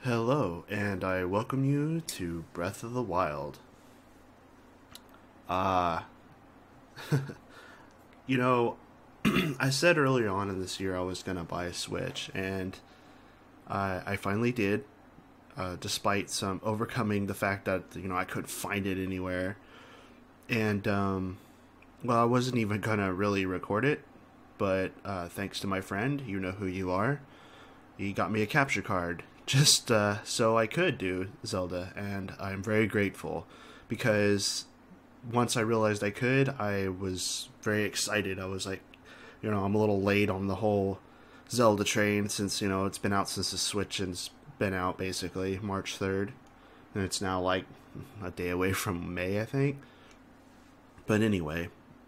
Hello, and I welcome you to Breath of the Wild. Uh, you know, I said earlier on in this year I was gonna buy a Switch, and I finally did, despite some overcoming the fact that I couldn't find it anywhere. And well, I wasn't even gonna really record it, but thanks to my friend, you know who you are, he got me a capture card just so I could do Zelda, and I'm very grateful because once I realized I could, I was very excited. I was like, I'm a little late on the whole Zelda train since, it's been out since the Switch and it's been out basically March 3rd. And it's now like a day away from May, I think. But anyway,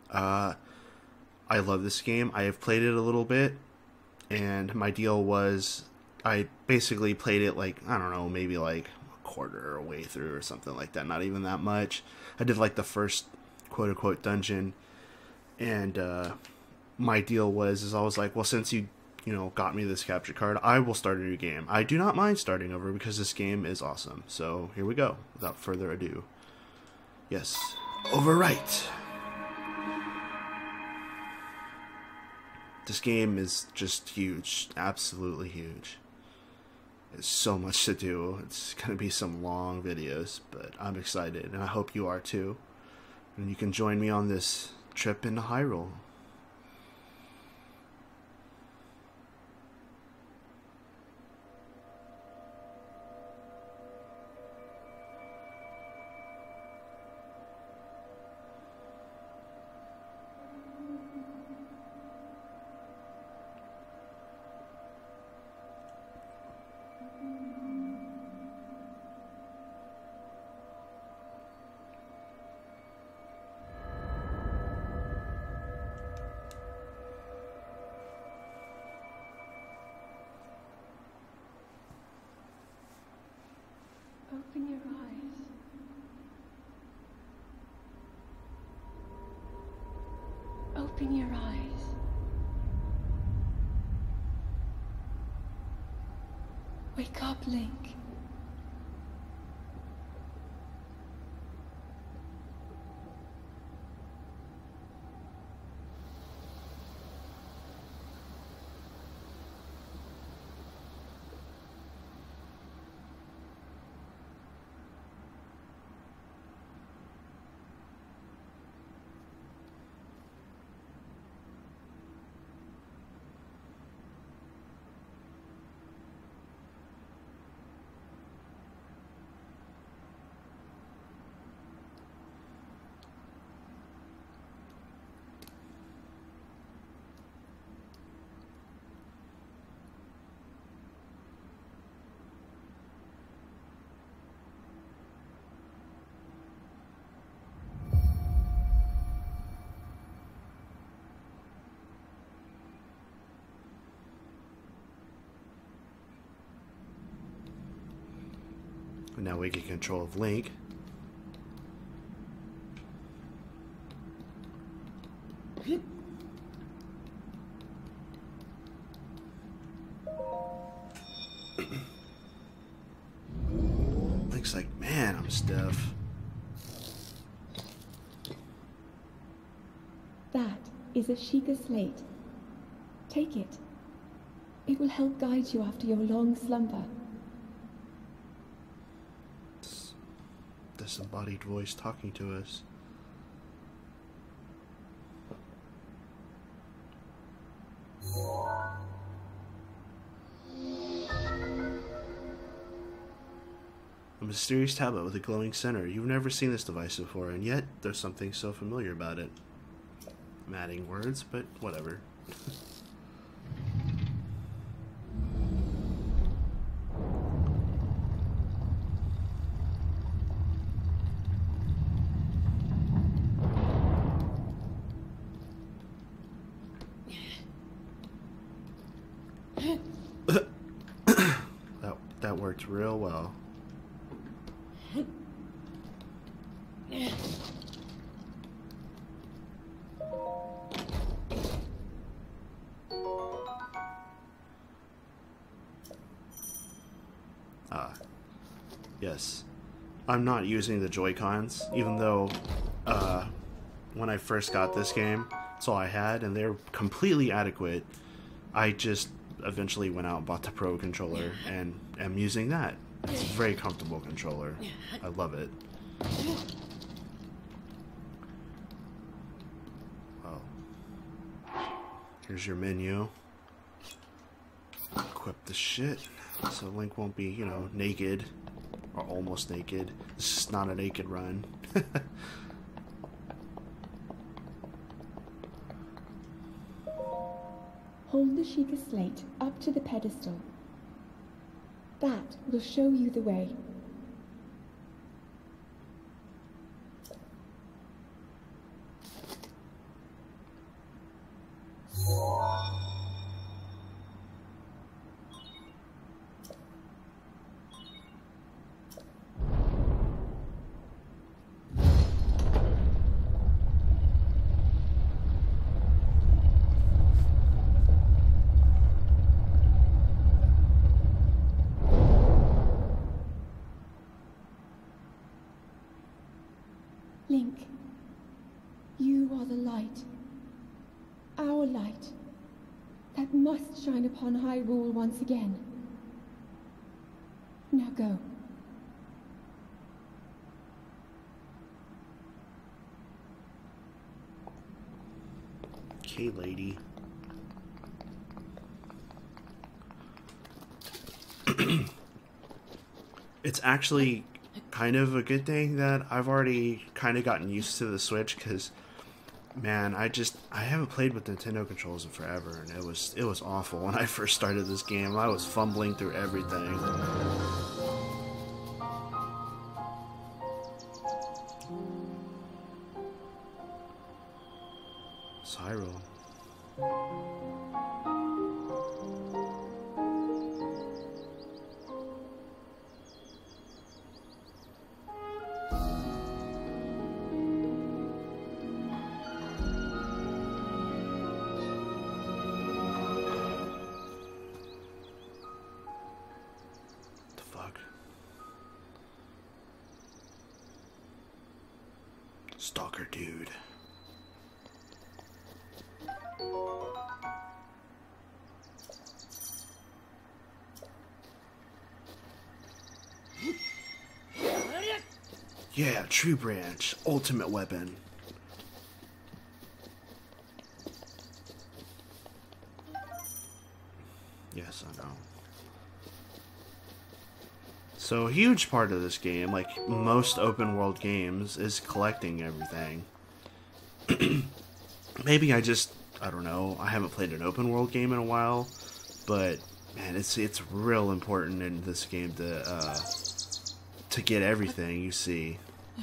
I love this game. I have played it a little bit, and my deal was I basically played it like, I don't know, maybe like a quarter or way through or something like that. Not even that much. I did like the first quote unquote dungeon, and my deal was is I was like, well, since you got me this capture card, I will start a new game. I do not mind starting over because this game is awesome. So here we go. Without further ado, yes, overwrite. This game is just huge, absolutely huge. There's so much to do. It's gonna be some long videos, but I'm excited, and I hope you are too. And you can join me on this trip into Hyrule. Open your eyes. Open your eyes. Wake up, Link. Now we get control of Link. Link's like, man, I'm stiff. That is a Sheikah slate. Take it. It will help guide you after your long slumber. Disembodied voice talking to us. A mysterious tablet with a glowing center. You've never seen this device before, and yet there's something so familiar about it. I'm adding words, but whatever. That worked real well. Ah, Yes. I'm not using the Joy-Cons, even though when I first got this game, that's all I had, and they're completely adequate. I just eventually went out and bought the Pro controller, and am using that. It's a very comfortable controller. I love it. Well, here's your menu. Equip the shit, so Link won't be, you know, naked. Or almost naked. This is not a naked run. Hold the Sheikah slate up to the pedestal. That will show you the way. Link, you are the light. Our light. That must shine upon Hyrule once again. Now go. Okay, lady. It's actually kind of a good thing that I've already kind of gotten used to the Switch, because man, I haven't played with Nintendo controls in forever, and it was awful when I first started this game. I was fumbling through everything. Hyrule. The fuck? Stalker dude. Yeah, Tree Branch, ultimate weapon. Yes, I know. So a huge part of this game, like most open world games, is collecting everything. Maybe I don't know, I haven't played an open world game in a while, but man, it's real important in this game to get everything you see.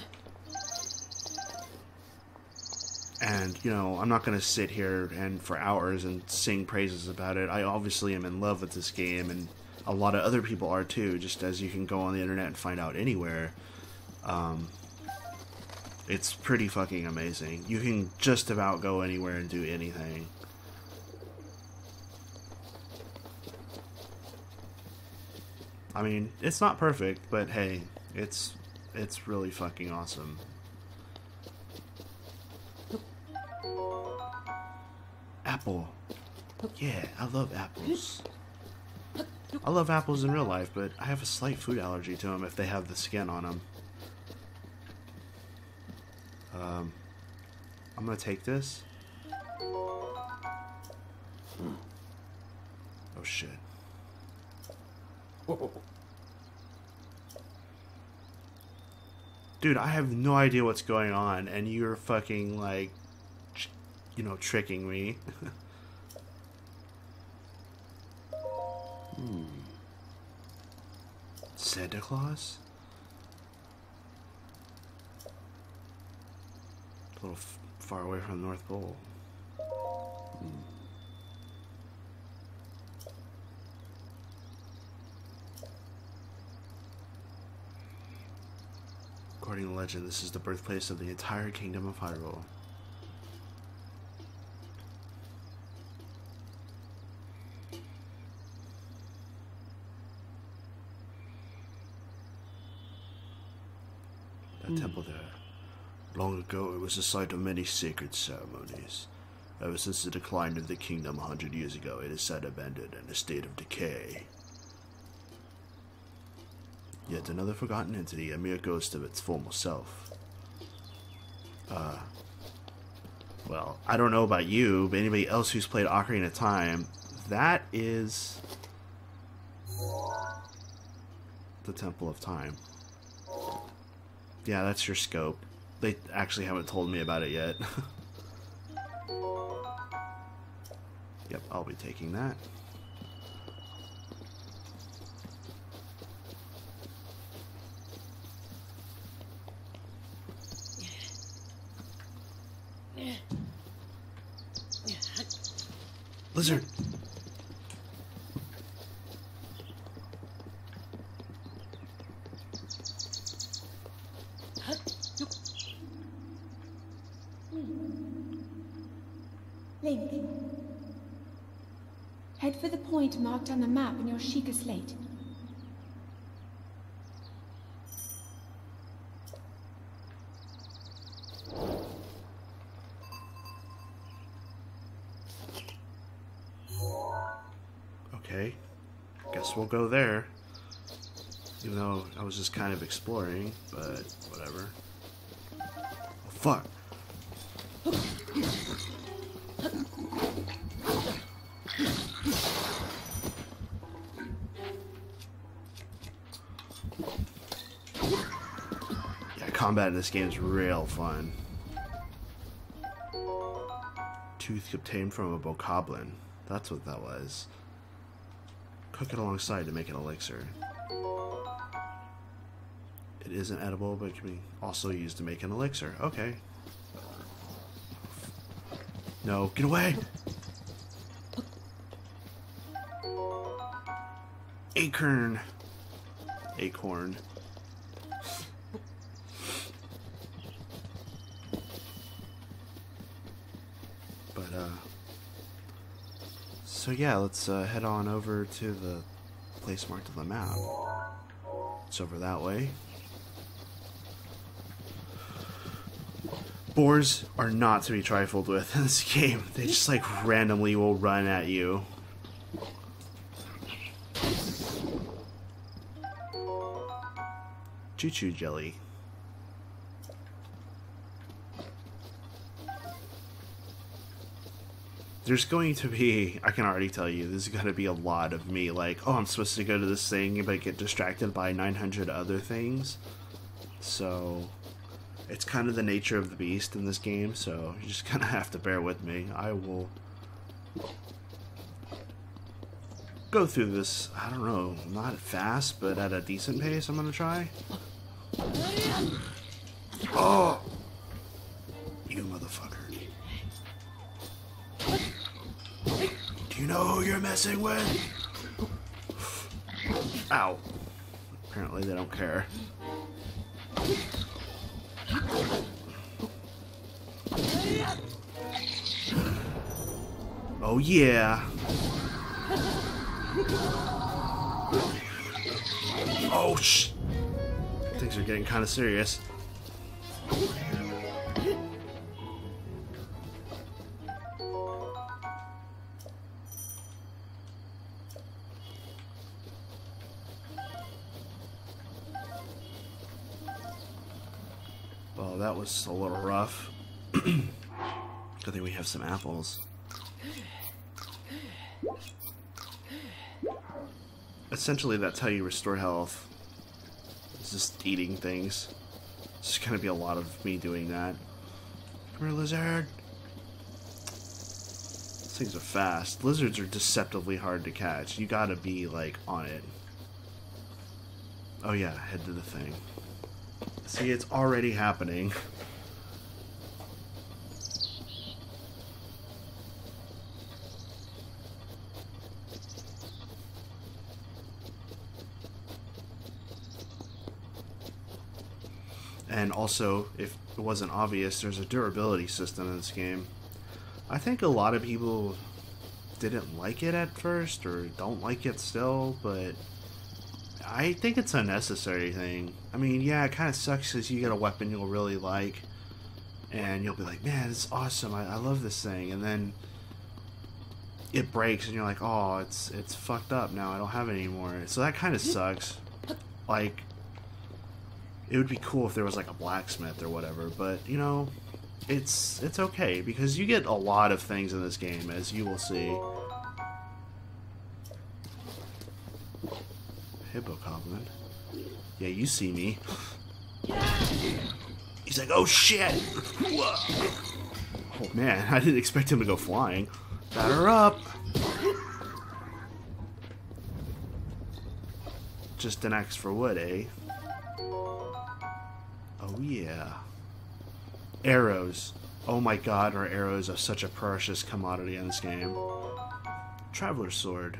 And, you know, I'm not going to sit here and for hours and sing praises about it. I obviously am in love with this game, and a lot of other people are too, just as you can go on the internet and find out anywhere. It's pretty fucking amazing. You can just about go anywhere and do anything. I mean, it's not perfect, but hey, it's really fucking awesome. Apple. Yeah, I love apples. I love apples in real life, but I have a slight food allergy to them if they have the skin on them. I'm gonna take this. Oh shit. Dude, I have no idea what's going on, and you're fucking, like, you know, tricking me. Santa Claus? A little far away from the North Pole. According to legend, this is the birthplace of the entire kingdom of Hyrule. that temple there. Long ago, it was the site of many sacred ceremonies. Ever since the decline of the kingdom 100 years ago, it is sat abandoned in a state of decay. Yet another forgotten entity, a mere ghost of its former self. Well, I don't know about you, but anybody else who's played Ocarina of Time, that is the Temple of Time. Yeah, that's your scope. They actually haven't told me about it yet. Yep, I'll be taking that. Lizard! Link. Head for the point marked on the map in your Sheikah slate. Okay, guess we'll go there. Even though I was just kind of exploring, but whatever. Oh, fuck! Yeah, combat in this game is real fun. Tooth obtained from a bokoblin. That's what that was. Cook it alongside to make an elixir. It isn't edible, but can be also used to make an elixir. Okay. No, get away! Acorn. Acorn. But, so yeah, let's head on over to the place marked on the map. It's over that way. Boars are not to be trifled with in this game. They just like randomly will run at you. Choo-choo jelly. There's going to be, I can already tell you, there's going to be a lot of me like, oh, I'm supposed to go to this thing, but get distracted by 900 other things. So, it's kind of the nature of the beast in this game, so you're just going to have to bear with me. I will go through this, I don't know, not fast, but at a decent pace I'm going to try. Oh! You motherfucker. Do you know who you're messing with? Ow. Apparently they don't care. Oh yeah. Oh sh. Things are getting kind of serious. Well, that was a little rough. Good thing we have some apples. Essentially, that's how you restore health. It's just eating things. It's just gonna be a lot of me doing that. Come here, lizard! These things are fast. Lizards are deceptively hard to catch. You gotta be, like, on it. Oh yeah, head to the thing. See, it's already happening. And also, if it wasn't obvious, there's a durability system in this game. I think a lot of people didn't like it at first, or don't like it still, but I think it's a necessary thing. I mean, yeah, it kind of sucks because you get a weapon you'll really like, and you'll be like, man, it's awesome, I love this thing, and then it breaks, and you're like, oh, it's fucked up now, I don't have it anymore. So that kind of sucks. Like, it would be cool if there was like a blacksmith or whatever, but, you know, it's okay, because you get a lot of things in this game, as you will see. Hippogoblin. Yeah, you see me. He's like, oh shit! Whoa. Oh man, I didn't expect him to go flying. Batter up! Just an axe for wood, eh? Oh yeah. Arrows. Oh my god, our arrows are such a precious commodity in this game. Traveler's sword.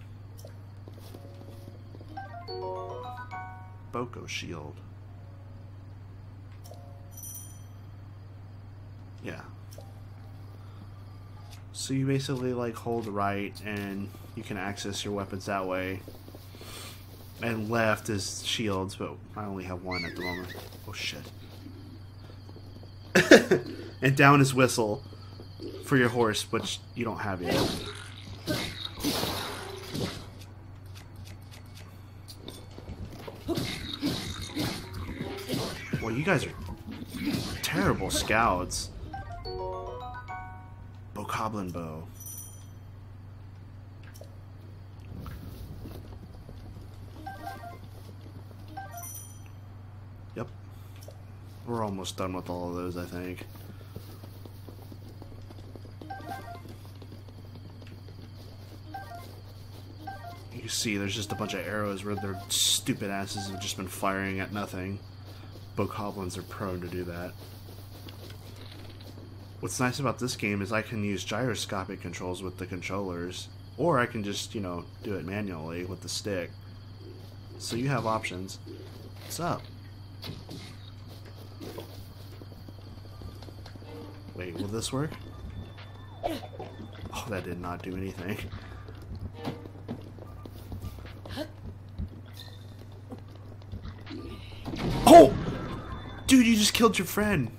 Boko shield. Yeah. So you basically like hold right and you can access your weapons that way. And left is shields, but I only have one at the moment. Oh shit. And down is whistle for your horse, which you don't have yet. Well, you guys are terrible scouts. Bokoblin bow. Yep. We're almost done with all of those, I think. You see, there's just a bunch of arrows where their stupid asses have just been firing at nothing. Bokoblins are prone to do that. What's nice about this game is I can use gyroscopic controls with the controllers, or I can just, you know, do it manually with the stick. So you have options. What's up? Wait, will this work? Oh, that did not do anything. Oh! Dude, you just killed your friend.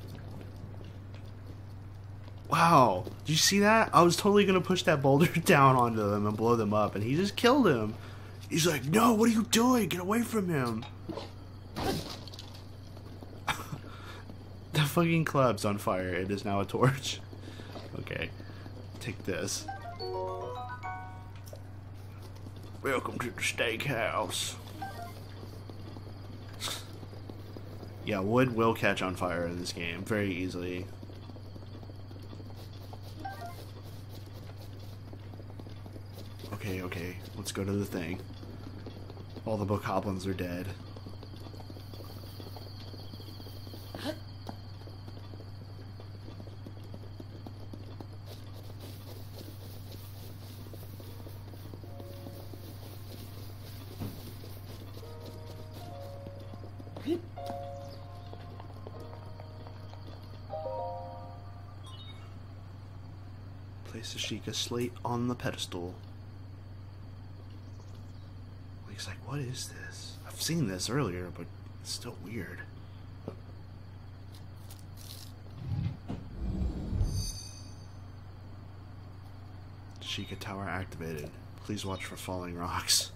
Wow. Did you see that? I was totally going to push that boulder down onto them and blow them up, and he just killed him. He's like, no, what are you doing? Get away from him. The fucking club's on fire. It is now a torch. Okay. Take this. Welcome to the steakhouse. Yeah, wood will catch on fire in this game very easily. Okay, okay, let's go to the thing. All the bokoblins are dead. Place the Sheikah slate on the pedestal. He's like, what is this? I've seen this earlier, but it's still weird. Sheikah Tower activated. Please watch for falling rocks.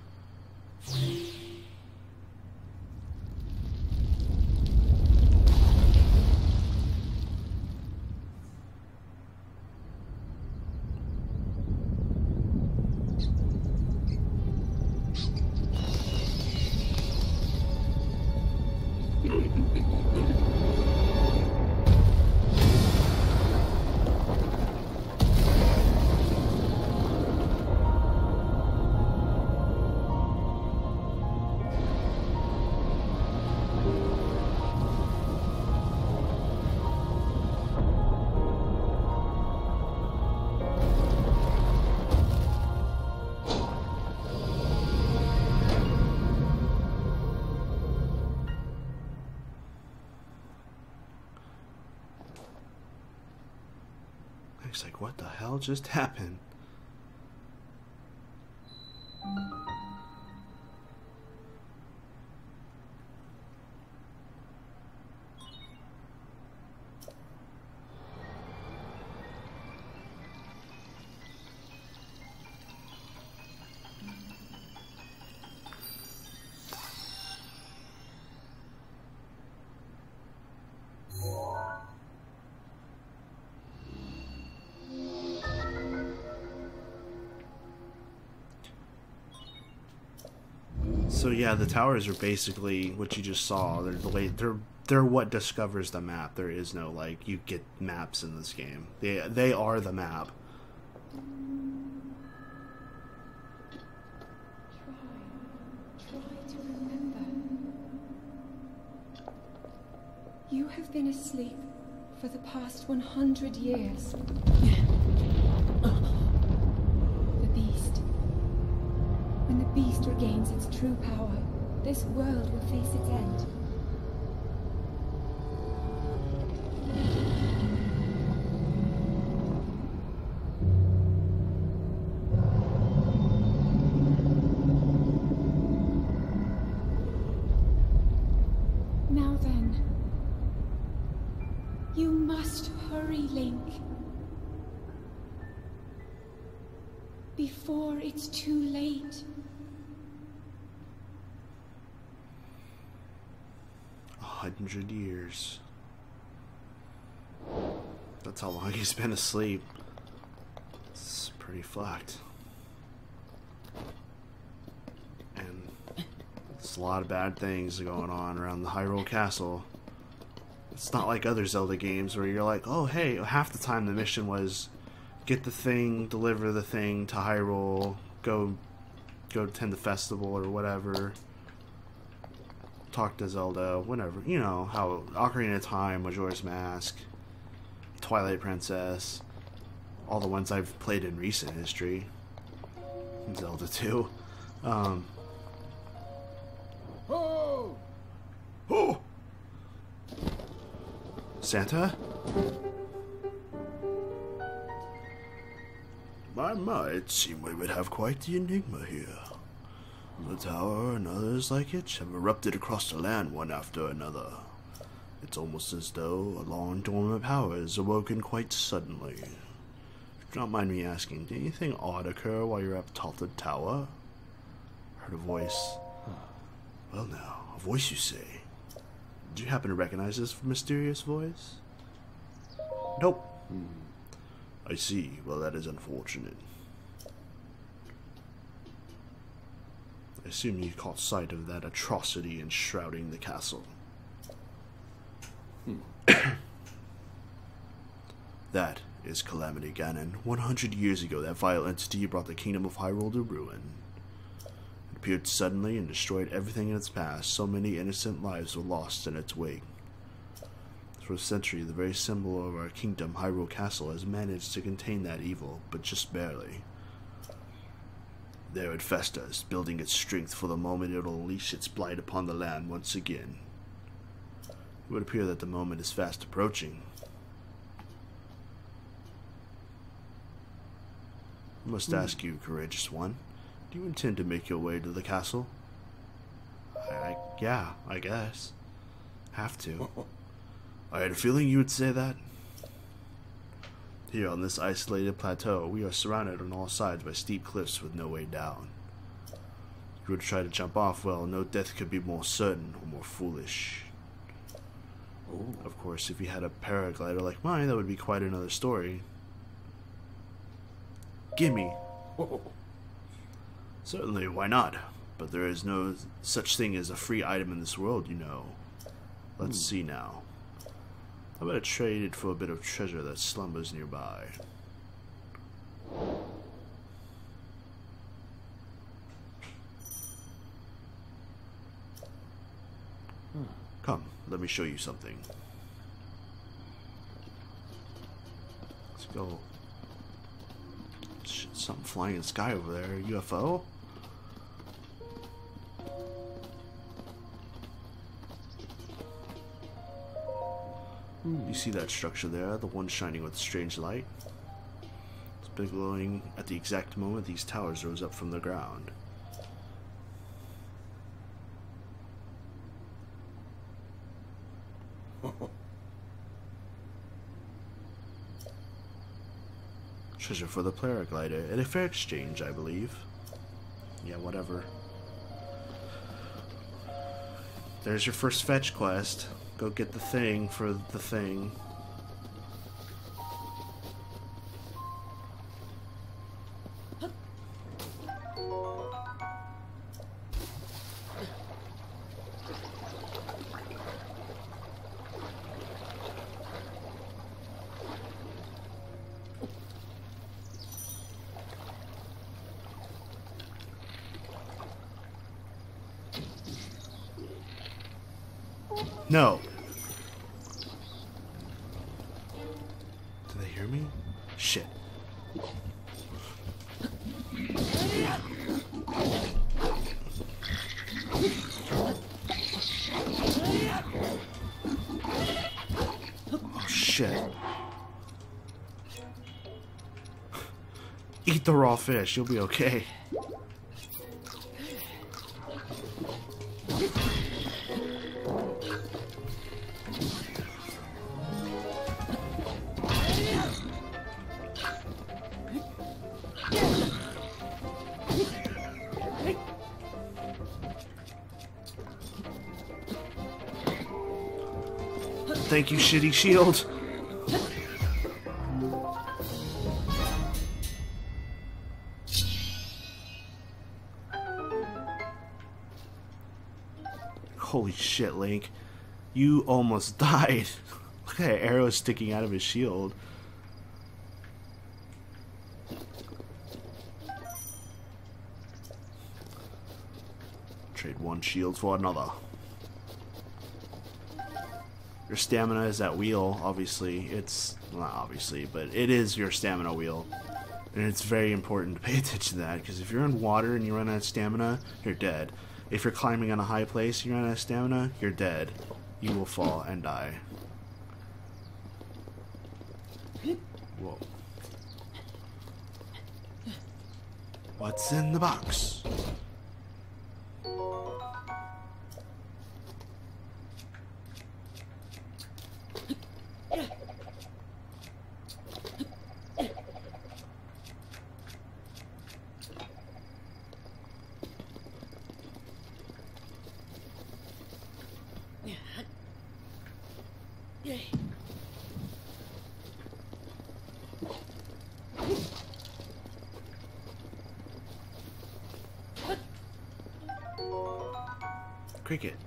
He's like, what the hell just happened? So yeah, the towers are basically what you just saw. They're the way they're what discovers the map. There is no like you get maps in this game. They are the map. Try to remember. You have been asleep for the past 100 years. The beast. When the beast regains its true power, this world will face its end. Now then, you must hurry, Link. Before it's too late. 100 years. That's how long he's been asleep. It's pretty fucked. And there's a lot of bad things going on around the Hyrule Castle. It's not like other Zelda games where you're like, oh hey, half the time the mission was get the thing, deliver the thing to Hyrule, go attend the festival or whatever. Talk to Zelda, whatever. You know, how Ocarina of Time, Majora's Mask, Twilight Princess, all the ones I've played in recent history. Zelda 2. Oh! Oh! Santa? My, it seemed we would have quite the enigma here. The tower and others like it have erupted across the land one after another. It's almost as though a long dormant power is awoken quite suddenly. Don't mind me asking, did anything odd occur while you're up atop the tower? Heard a voice. Well now, a voice you say. Did you happen to recognize this mysterious voice? Nope. I see. Well, that is unfortunate. I assume you caught sight of that atrocity enshrouding the castle. That is Calamity Ganon. 100 years ago, that vile entity brought the kingdom of Hyrule to ruin. It appeared suddenly and destroyed everything in its path. So many innocent lives were lost in its wake. For a century, the very symbol of our kingdom, Hyrule Castle, has managed to contain that evil, but just barely. There it festers, building its strength for the moment it will unleash its blight upon the land once again. It would appear that the moment is fast approaching. I must ask you, courageous one, do you intend to make your way to the castle? Yeah, I guess. Have to. I had a feeling you would say that. Here on this isolated plateau, we are surrounded on all sides by steep cliffs with no way down. If you were to try to jump off, well, no death could be more certain or more foolish. Oh. Of course, if you had a paraglider like mine, that would be quite another story. Gimme. Oh. Certainly, why not? But there is no such thing as a free item in this world, you know. Let's see now. How about I trade it for a bit of treasure that slumbers nearby? Come, let me show you something. Let's go. Shit, something flying in the sky over there. UFO? You see that structure there, the one shining with strange light? It's been glowing at the exact moment these towers rose up from the ground. Treasure for the paraglider. At a fair exchange, I believe. Yeah, whatever. There's your first fetch quest. Go get the thing for the thing. No. Do they hear me? Shit. Oh shit. Eat the raw fish, you'll be okay. Thank you, shitty shield. Holy shit, Link. You almost died. Look at that arrow sticking out of his shield. Trade one shield for another. Your stamina is that wheel, obviously. It's, well, not obviously, but it is your stamina wheel. And it's very important to pay attention to that, because if you're in water and you run out of stamina, you're dead. If you're climbing on a high place and you run out of stamina, you're dead. You will fall and die. Whoa. What's in the box? Cricket.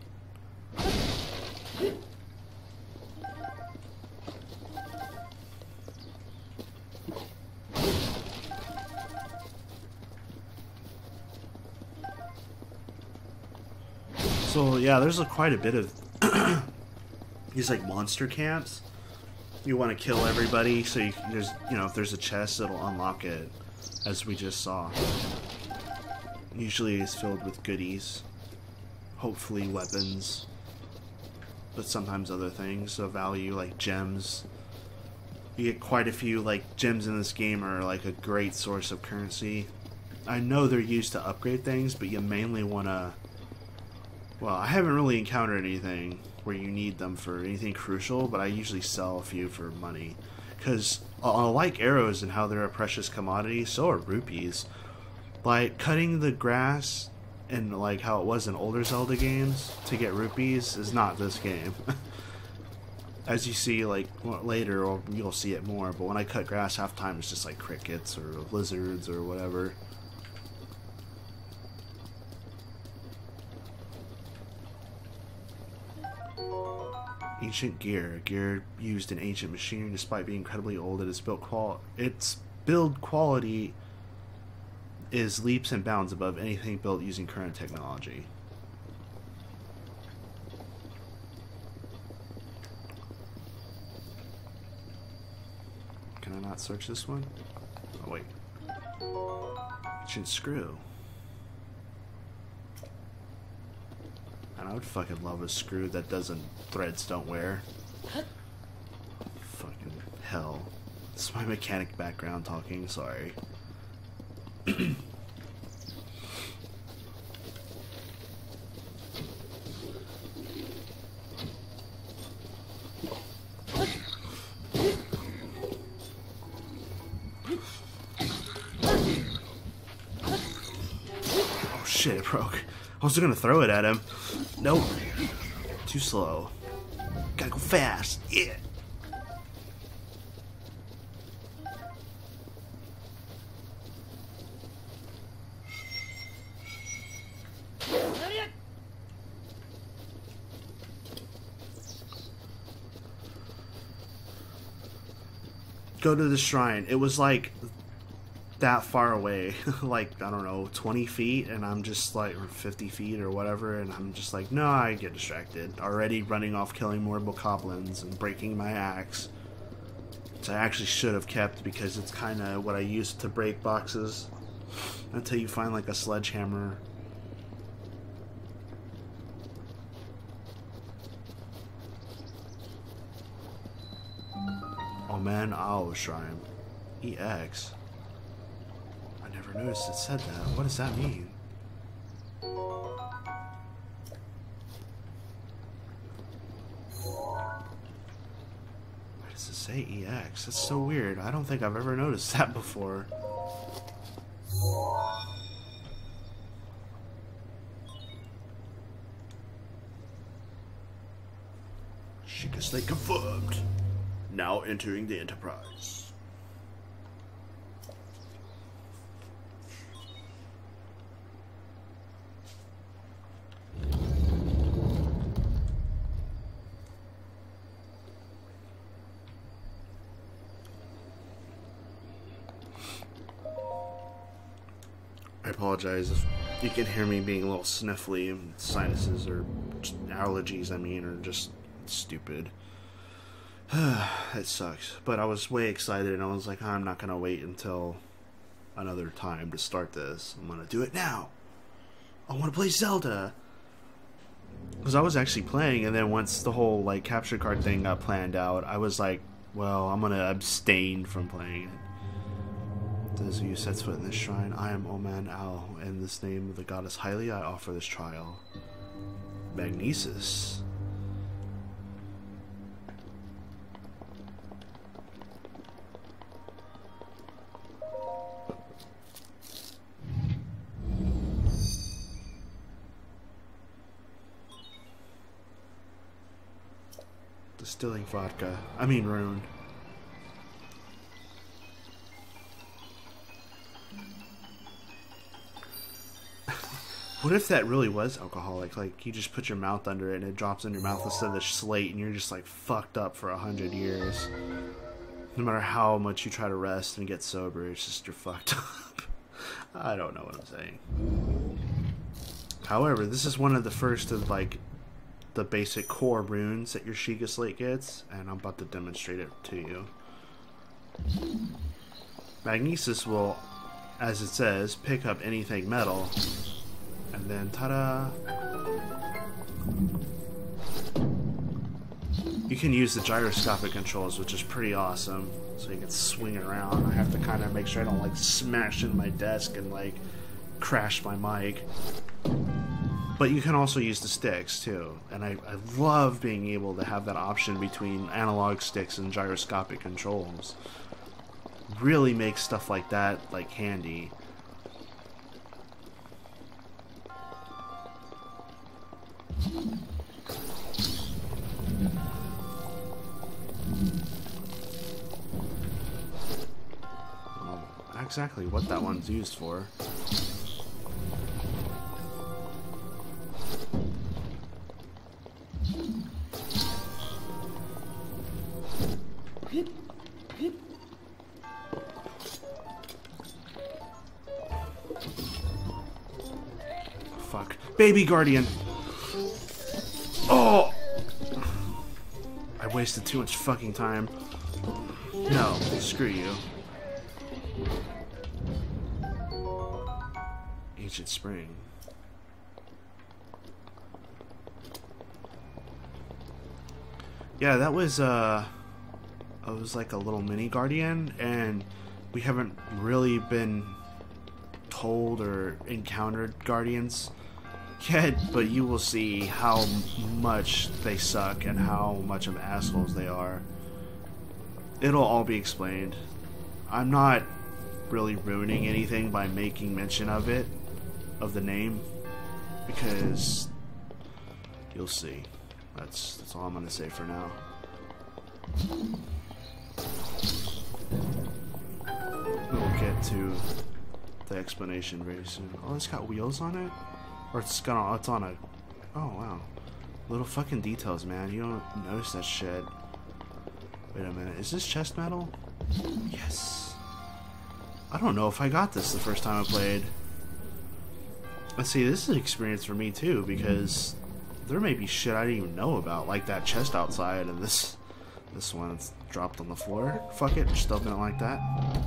So yeah, there's quite a bit of these like monster camps. You want to kill everybody, so there's, you know, if there's a chest, it'll unlock it, as we just saw. Usually it's filled with goodies, hopefully weapons, but sometimes other things of value like gems. You get quite a few, like, gems in this game are like a great source of currency. I know they're used to upgrade things, but you mainly want to, well, I haven't really encountered anything where you need them for anything crucial, but I usually sell a few for money. Because like arrows and how they're a precious commodity, so are rupees. Like, cutting the grass and like how it was in older Zelda games to get rupees is not this game. As you see, like, later, or you'll see it more, but when I cut grass, half the time it's just like crickets or lizards or whatever. Ancient gear. Gear used in ancient machinery. Despite being incredibly old, its build quality is leaps and bounds above anything built using current technology. Can I not search this one? Oh wait. Ancient screw. And I would fucking love a screw that threads don't wear. Fucking hell. This is my mechanic background talking, sorry. Oh shit, it broke. I was gonna throw it at him. Nope. Too slow. Gotta go fast. Yeah. Go to the shrine. It was like that far away, like, I don't know, 20 feet, and I'm just like, or 50 feet or whatever, and I'm just like, no, I get distracted. Already running off killing more bokoblins and breaking my axe. Which I actually should have kept because it's kind of what I use to break boxes. Until you find like a sledgehammer. Oh man, Owl Shrine. EX. I never noticed it said that. What does that mean? Why does it say EX? That's so weird. I don't think I've ever noticed that before. Sheikah Slate confirmed. Now entering the Enterprise. I apologize if you can hear me being a little sniffly and sinuses or allergies, I mean, or just stupid. It sucks. But I was way excited and I was like, I'm not going to wait until another time to start this. I'm going to do it now. I want to play Zelda. Because I was actually playing, and then once the whole like capture card thing got planned out, I was like, well, I'm going to abstain from playing it. Those of you who sets foot in this shrine, I am Oman Al. In this name of the goddess Hylia, I offer this trial. Magnesis. Distilling vodka. I mean rune. What if that really was alcoholic? Like, you just put your mouth under it and it drops in your mouth instead of the slate and you're just like fucked up for 100 years. No matter how much you try to rest and get sober, it's just you're fucked up. I don't know what I'm saying. However, this is one of the first of like the basic core runes that your Sheikah Slate gets, and I'm about to demonstrate it to you. Magnesis will, as it says, pick up anything metal, and then ta-da! You can use the gyroscopic controls, which is pretty awesome, so you can swing it around. I have to kind of make sure I don't like smash in my desk and like crash my mic. But you can also use the sticks too, and I love being able to have that option between analog sticks and gyroscopic controls. Really makes stuff like that like handy. Well, exactly what that one's used for. Fuck. Baby Guardian! Oh! I wasted too much fucking time. No, screw you. Ancient Spring. Yeah, that was it was like a little mini Guardian, and we haven't really been told or encountered Guardians yet, but you will see how much they suck and how much of assholes they are. It'll all be explained. I'm not really ruining anything by making mention of it, of the name, because you'll see. That's all I'm gonna say for now. We'll get to the explanation very soon. Oh, it's got wheels on it? Or it's on a... Oh, wow. Little fucking details, man. You don't notice that shit. Wait a minute. Is this chest metal? Yes. I don't know if I got this the first time I played. Let's see, this is an experience for me too, because there may be shit I didn't even know about, like that chest outside, and this one that's dropped on the floor. Fuck it, just open it like that.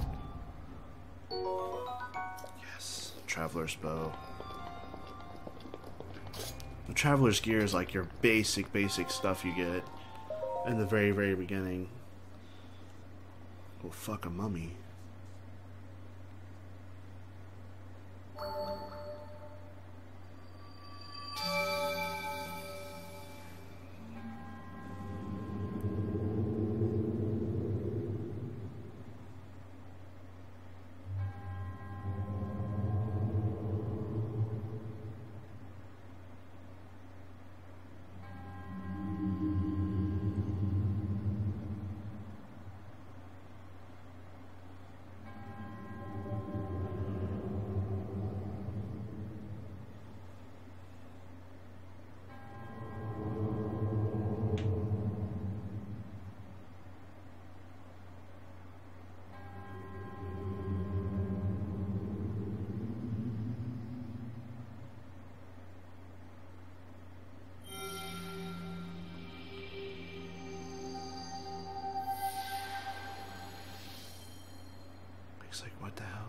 Yes, Traveler's Bow. The Traveler's Gear is like your basic stuff you get in the very beginning. Oh, fuck, a mummy. It's like, what the hell?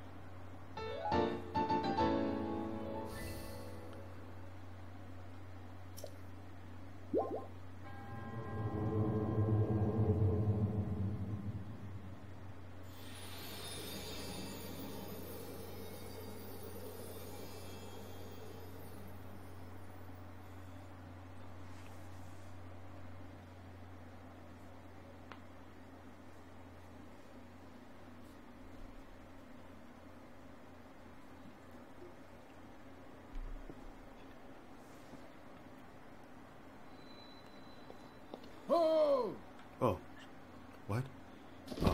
Ho! Oh. What? Oh.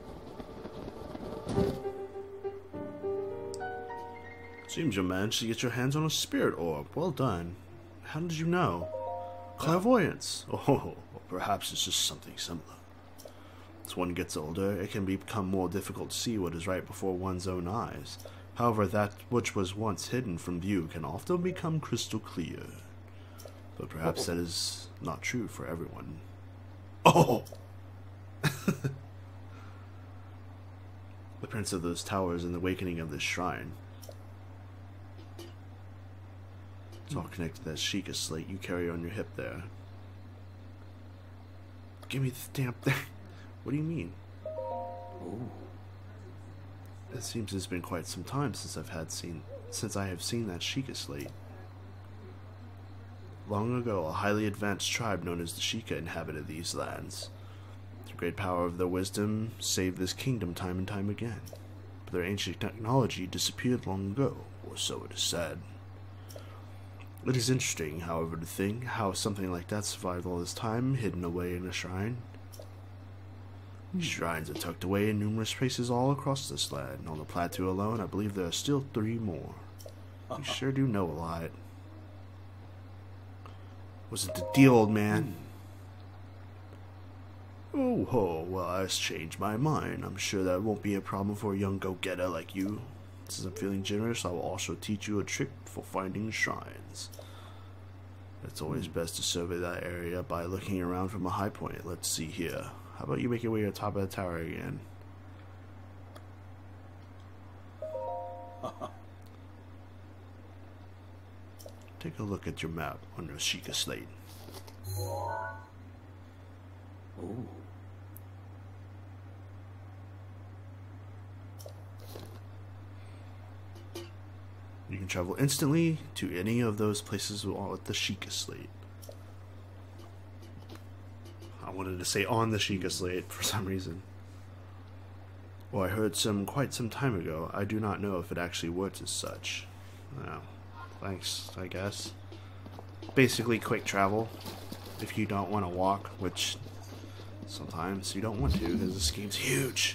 Seems you managed to get your hands on a spirit orb. Well done. How did you know? Clairvoyance. Oh, well, perhaps it's just something similar. As one gets older, it can become more difficult to see what is right before one's own eyes. However, that which was once hidden from view can often become crystal clear. But perhaps that is not true for everyone. Oh! The Prince of those Towers and the awakening of this shrine. It's all connected to that Sheikah slate you carry on your hip there. Give me the damn thing. What do you mean? Oh. It seems it's been quite some time since I have seen that Sheikah slate. Long ago, a highly advanced tribe known as the Sheikah inhabited these lands. The great power of their wisdom saved this kingdom time and time again. But their ancient technology disappeared long ago, or so it is said. It is interesting, however, to think how something like that survived all this time, hidden away in a shrine. These shrines are tucked away in numerous places all across this land. On the plateau alone, I believe there are still 3 more. You sure do know a lot. What's it the deal, old man? Oh ho, well, I just changed my mind. I'm sure that won't be a problem for a young go-getter like you. Since I'm feeling generous, I will also teach you a trick for finding shrines. It's always best to survey that area by looking around from a high point. Let's see here. How about you make your way to the top of the tower again? Take a look at your map on your Sheikah slate. Ooh. You can travel instantly to any of those places with the Sheikah slate. I wanted to say on the Sheikah slate for some reason. Well, I heard quite some time ago. I do not know if it actually works as such. Well, thanks, I guess. Basically, quick travel. If you don't want to walk, which sometimes you don't want to because this game's huge.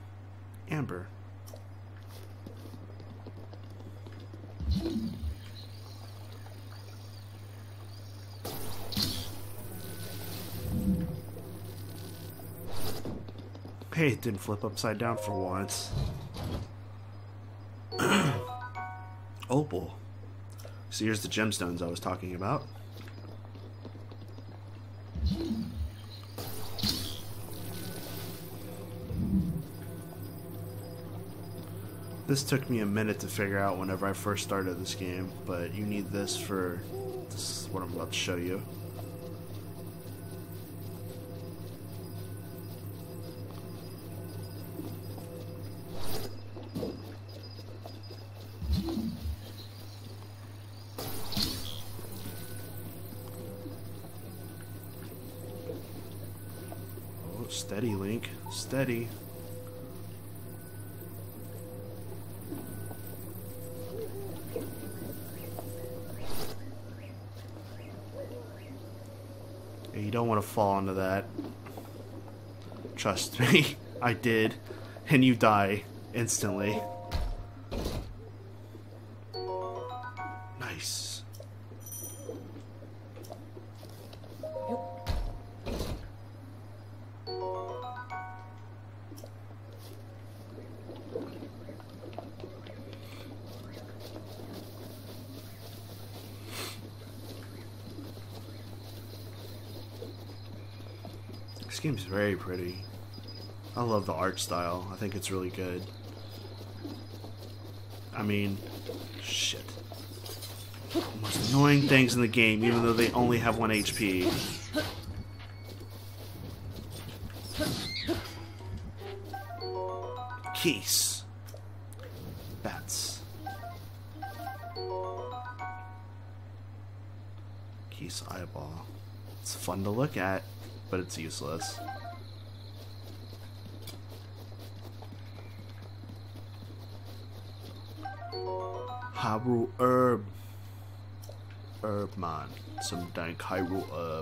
Amber. Hey, it didn't flip upside down for once. Opal. So here's the gemstones I was talking about. This took me a minute to figure out whenever I first started this game, but you need this for this is what I'm about to show you. Oh, steady, Link. Steady. You don't want to fall into that. Trust me, I did. And you die instantly. Nice. This game's very pretty. I love the art style. I think it's really good. I mean, shit. The most annoying things in the game, even though they only have 1 HP. Keys. Bats. Keys eyeball. It's fun to look at, but it's useless. Hyrule herb. Herb man. Some dank Hyrule herb.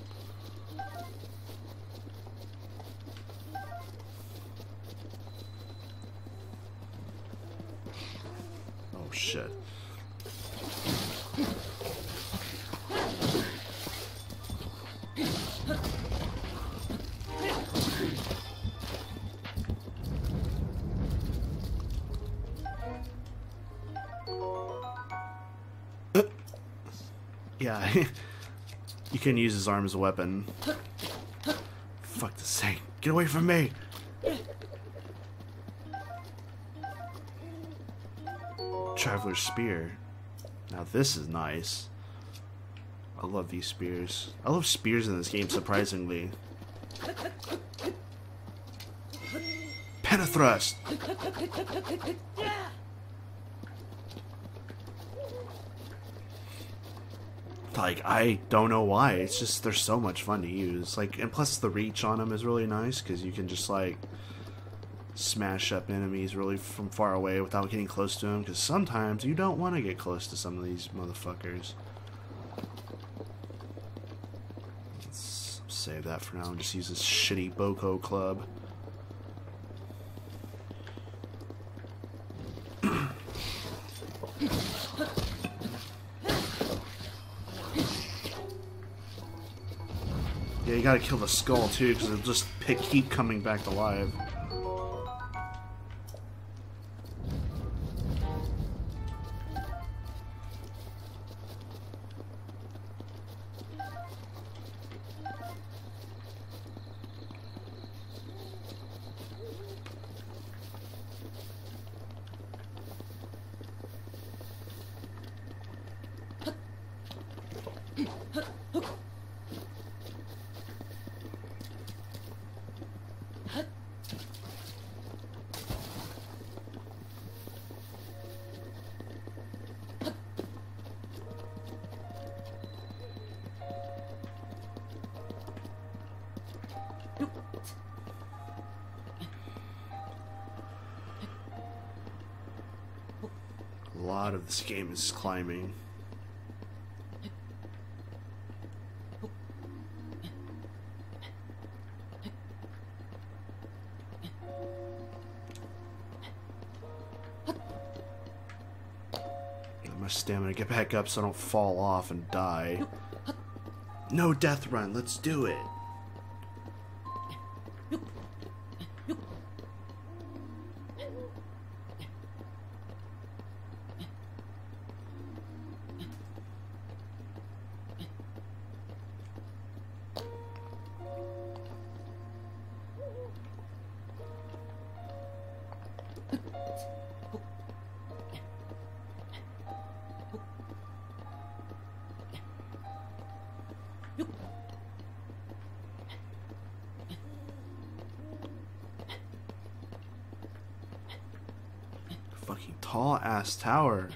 Oh shit. Yeah, you can use his arm as a weapon. Fuck this thing. Get away from me! Traveler's Spear. Now this is nice. I love these spears. I love spears in this game, surprisingly. Pentathrust! Like, I don't know why. It's just, they're so much fun to use. Like, and plus the reach on them is really nice, because you can just, like, smash up enemies really from far away without getting close to them, because sometimes you don't want to get close to some of these motherfuckers. Let's save that for now and just use this shitty Boko club. Yeah, you gotta kill the skull too, because it'll just keep coming back alive. A lot of this game is climbing. Get my stamina, get back up so I don't fall off and die. No death run, let's do it. tall ass tower.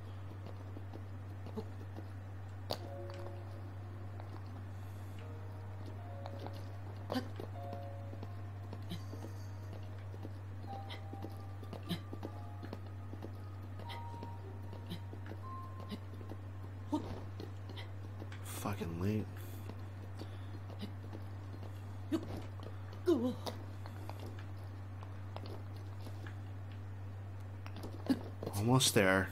Fucking Link. Almost there.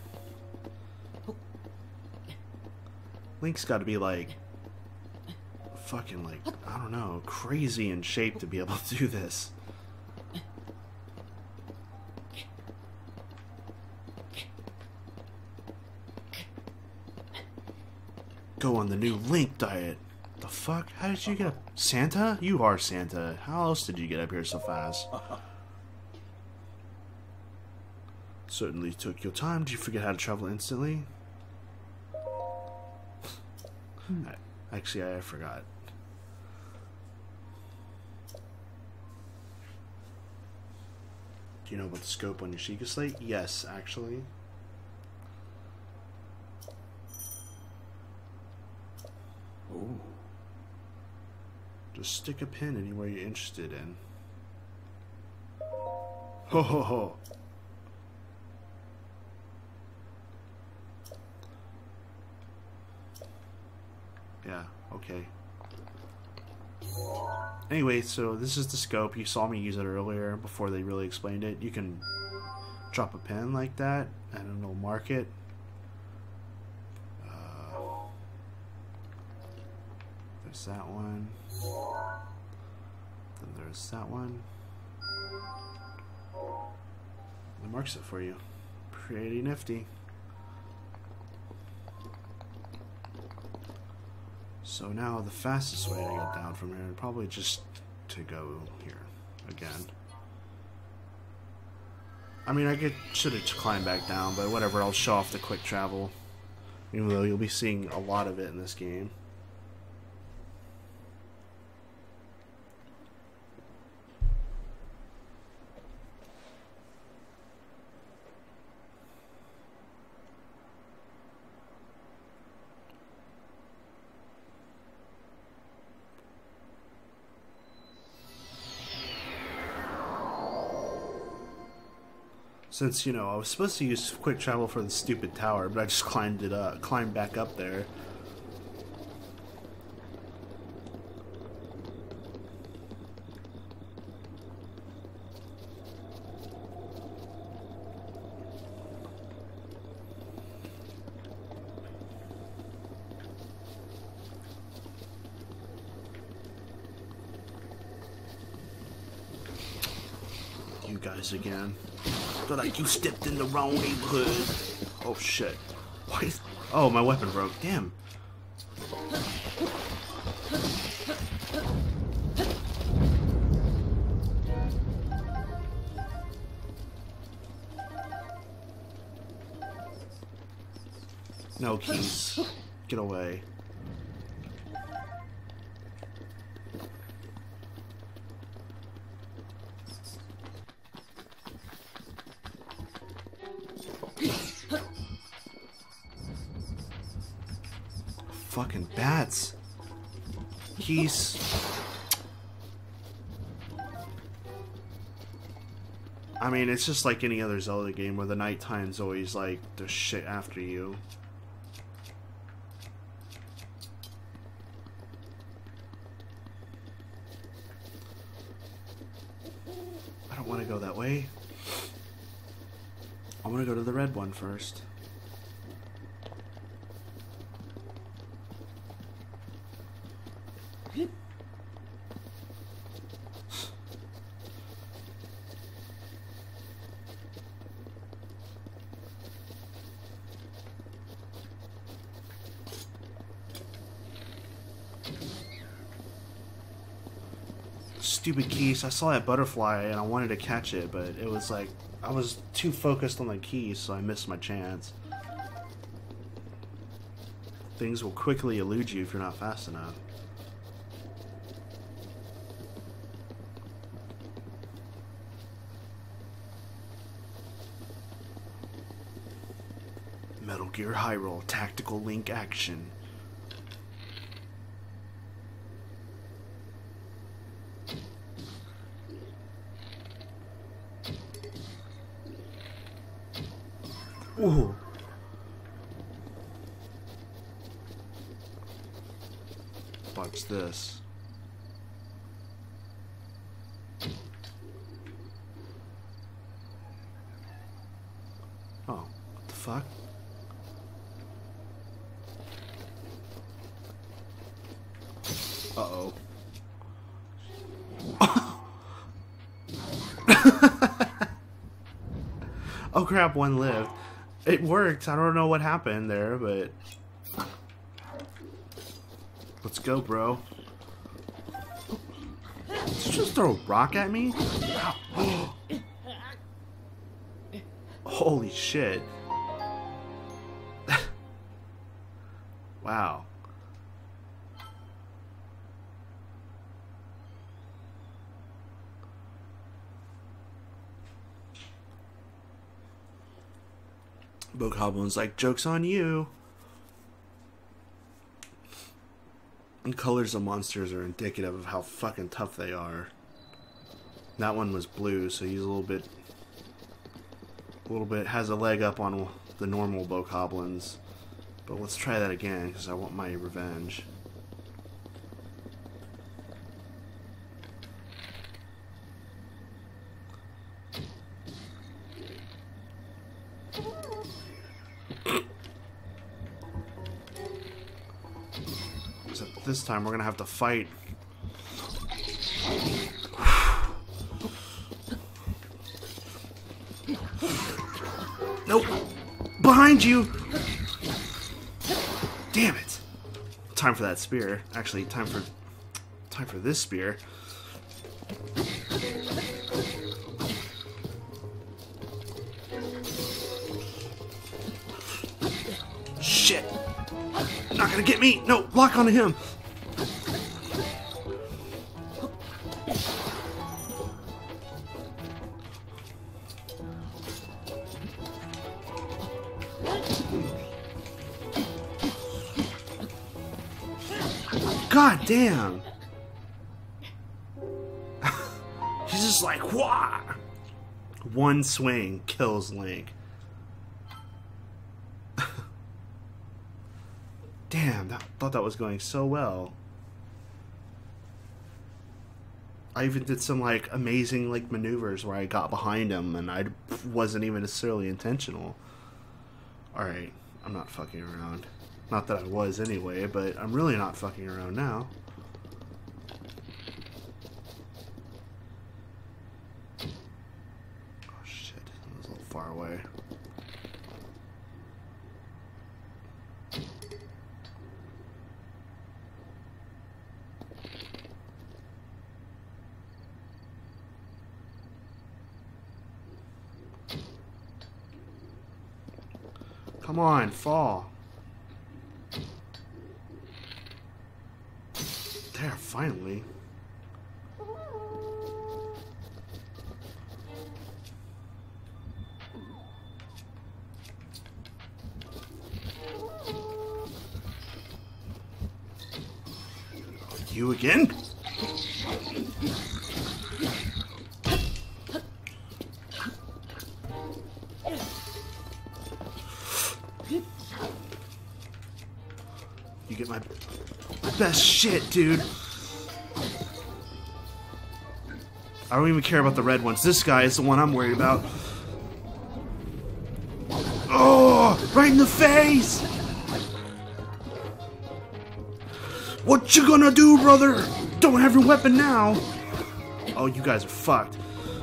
Link's got to be like fucking like, I don't know, crazy in shape to be able to do this. Go on the new Link diet. The fuck? How did you get up? Santa? You are Santa. How else did you get up here so fast? Certainly took your time. Did you forget how to travel instantly? Actually, I forgot. Do you know about the scope on your Sheikah slate? Yes, actually. Ooh. Just stick a pin anywhere you're interested in. Ho ho ho. Yeah, okay. Anyway, so this is the scope. You saw me use it earlier before they really explained it. You can drop a pin like that and it'll mark it. There's that one. Then there's that one. It marks it for you. Pretty nifty. So now the fastest way to get down from here, probably just to go here again. I mean, should have climbed back down, but whatever, I'll show off the quick travel. Even though you'll be seeing a lot of it in this game. Since, you know, I was supposed to use quick travel for the stupid tower, but I just climbed back up there. You guys again. Feel like you stepped in the wrong neighborhood. Oh shit. What? Oh, my weapon broke. Damn. No keys. Get away. Fucking bats. Keys. I mean, it's just like any other Zelda game where the nighttime's always like the shit after you. I don't want to go that way. I want to go to the red one first. Stupid keys. I saw that butterfly and I wanted to catch it, but it was like I was too focused on the keys, so I missed my chance. Things will quickly elude you if you're not fast enough. Gear Hyrule Tactical Link action. Ooh. Watch this. Oh, what the fuck? Uh-oh. Oh crap, one lived. It worked. I don't know what happened there, but... Let's go, bro. Did you just throw a rock at me? Ow. Holy shit. Wow. Bokoblins like, joke's on you. And colors of monsters are indicative of how fucking tough they are. That one was blue, so he's a little bit has a leg up on the normal Bokoblins. But let's try that again, because I want my revenge. Except this time we're gonna have to fight. Nope! Behind you! Damn it! Time for that spear. Actually, time for this spear. Shit! Not gonna get me! No! Lock onto him! God damn! He's just like, wah! One swing kills Link. Damn, thought that was going so well. I even did some like amazing like maneuvers where I got behind him and I wasn't even necessarily intentional. Alright, I'm not fucking around. Not that I was anyway, but I'm really not fucking around now. Oh shit, that was a little far away. Come on, fall. There, finally. You again? You get my best shit, dude. I don't even care about the red ones. This guy is the one I'm worried about. Oh, right in the face! What you gonna do, brother? Don't have your weapon now. Oh, you guys are fucked.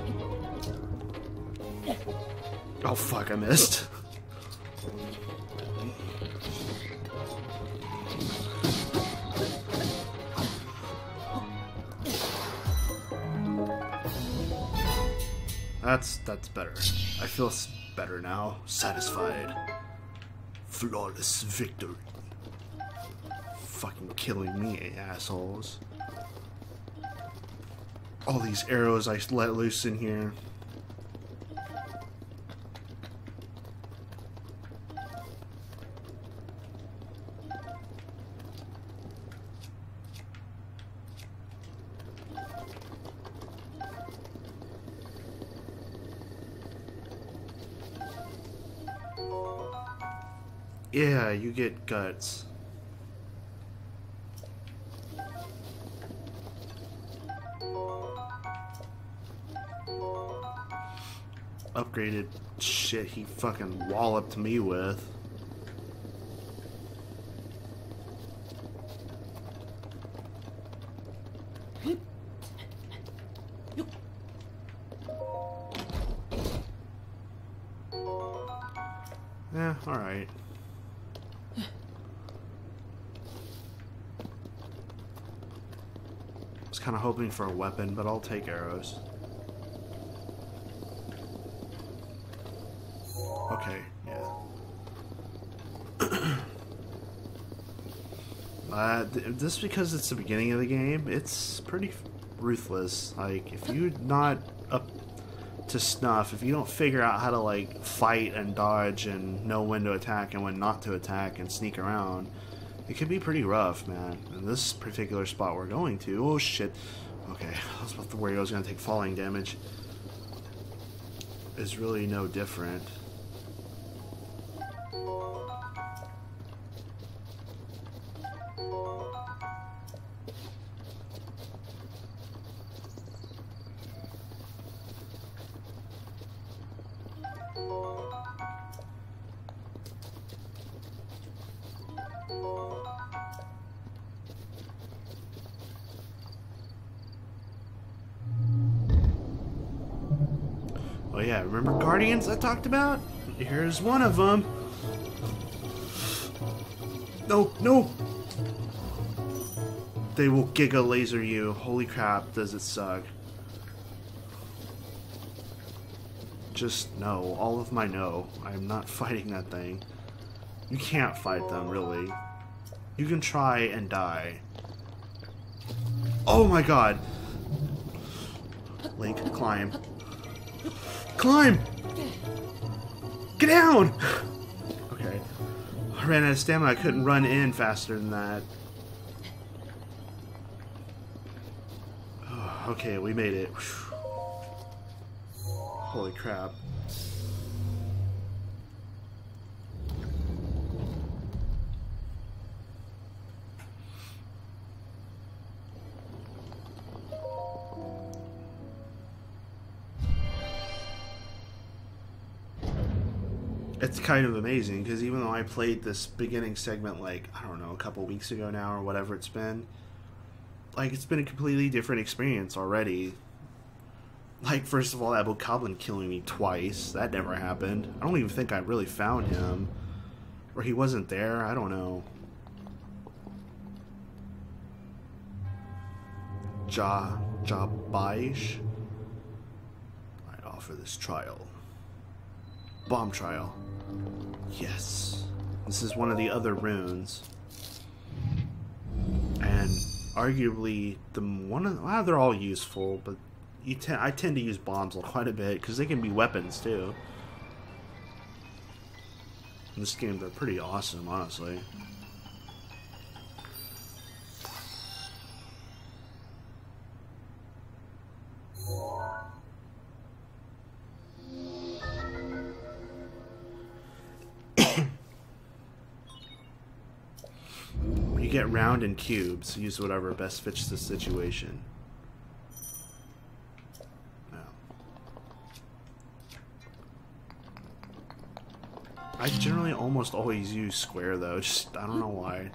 Oh, fuck, I missed. That's better. I feel better now. Satisfied. Flawless victory. Fucking killing me, assholes. All these arrows I let loose in here. Yeah, you get guts. Upgraded shit he fucking walloped me with. Yeah, alright. Was kind of hoping for a weapon, but I'll take arrows. Okay, yeah. Just because it's the beginning of the game, it's pretty ruthless. Like, if you're not up to snuff, if you don't figure out how to, like, fight and dodge and know when to attack and when not to attack and sneak around, it can be pretty rough, man. And this particular spot we're going to... Oh, shit. Okay, I was about to worry I was going to take falling damage. Is really no different. Oh yeah, remember Guardians I talked about? Here's one of them. No, no! They will Giga Laser you. Holy crap, does it suck. Just no. All of my no. I'm not fighting that thing. You can't fight them, really. You can try and die. Oh my god! Link, climb. Climb! Get down! Okay. I ran out of stamina. I couldn't run in faster than that. Oh, okay, we made it. Whew. Holy crap. It's kind of amazing, because even though I played this beginning segment, like, I don't know, a couple weeks ago now, or whatever it's been, like, it's been a completely different experience already. Like, first of all, that bokoblin killing me twice. That never happened. I don't even think I really found him. Or he wasn't there, I don't know. Jabaish? I'd offer this trial. Bomb trial. Yes. This is one of the other runes. And arguably well, they're all useful, but I tend to use bombs quite a bit because they can be weapons too. In this game, they're pretty awesome, honestly. You get round and cubes. Use whatever best fits the situation. No. I generally almost always use square though. Just I don't know why.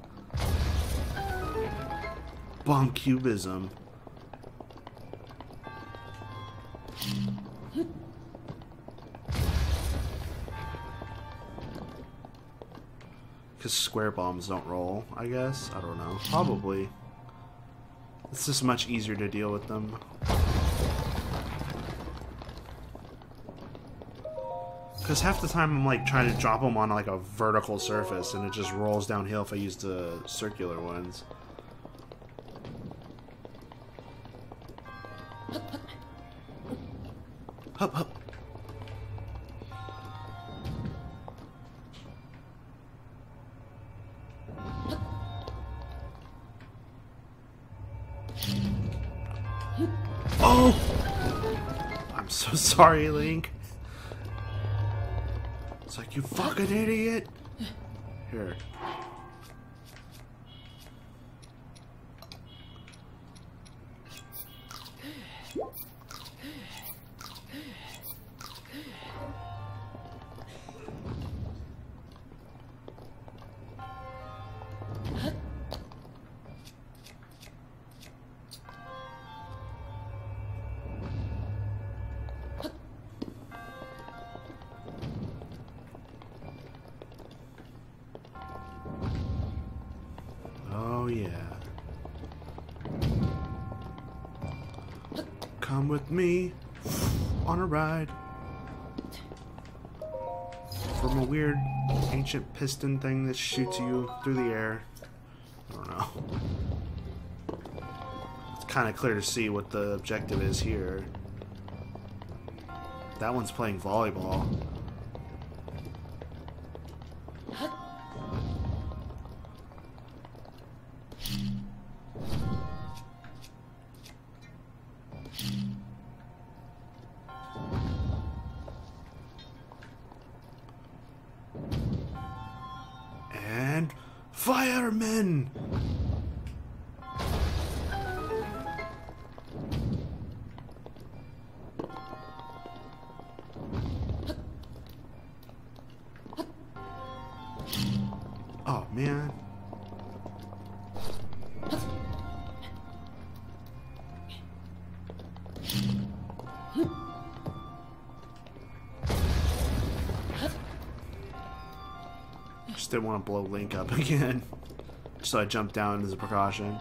Bomb cubism. Because square bombs don't roll, I guess. I don't know. Probably. It's just much easier to deal with them. Because half the time I'm like trying to drop them on like a vertical surface and it just rolls downhill if I use the circular ones. Hup, hup. Oh! I'm so sorry, Link. It's like, you fucking idiot! Here. Oh yeah. Come with me on a ride. From a weird ancient piston thing that shoots you through the air. I don't know. It's kind of clear to see what the objective is here. That one's playing volleyball. And firemen! Oh man. Just didn't want to blow Link up again. So I jumped down as a precaution.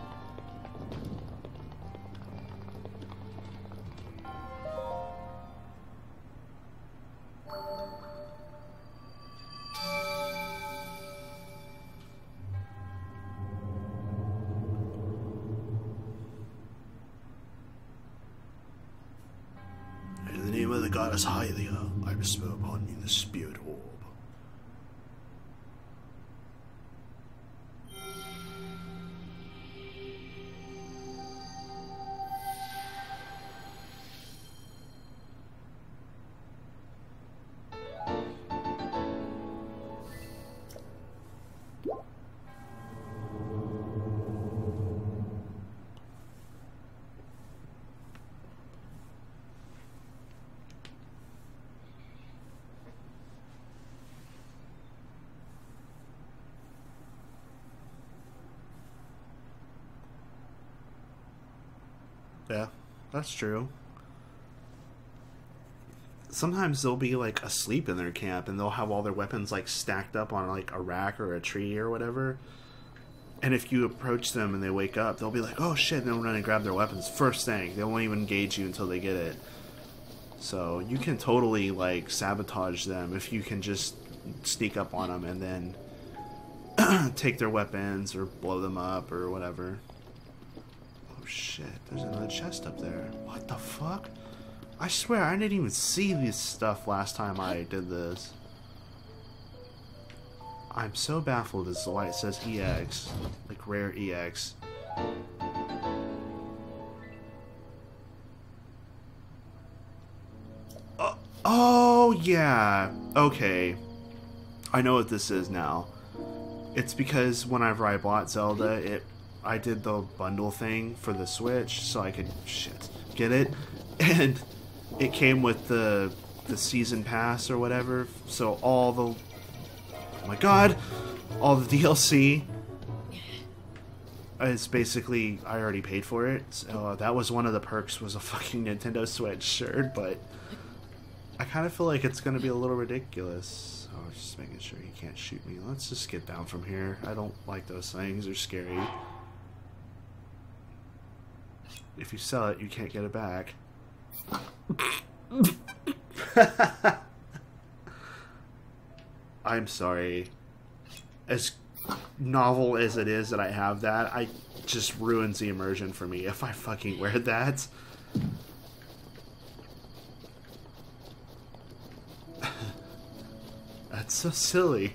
In the name of the goddess Hylia, I bestow upon you the spirit orb. Yeah, that's true. Sometimes they'll be like asleep in their camp and they'll have all their weapons like stacked up on like a rack or a tree or whatever. And if you approach them and they wake up, they'll be like, oh shit, and they'll run and grab their weapons first thing. They won't even engage you until they get it. So you can totally like sabotage them if you can just sneak up on them and then take their weapons or blow them up or whatever. Oh shit, there's another chest up there. What the fuck? I swear I didn't even see this stuff last time I did this. I'm so baffled as to why it says EX, like rare EX. Oh yeah, okay. I know what this is now. It's because whenever I bought Zelda, I did the bundle thing for the Switch, so I could get it, and it came with the season pass or whatever. So all the oh my god, all the DLC is basically I already paid for it. So that was one of the perks, was a fucking Nintendo Switch shirt, but I kind of feel like it's gonna be a little ridiculous. Oh, just making sure you can't shoot me. Let's just get down from here. I don't like those things. They're scary. If you sell it, you can't get it back. I'm sorry. As novel as it is that I have that, I just ruins the immersion for me if I fucking wear that. That's so silly.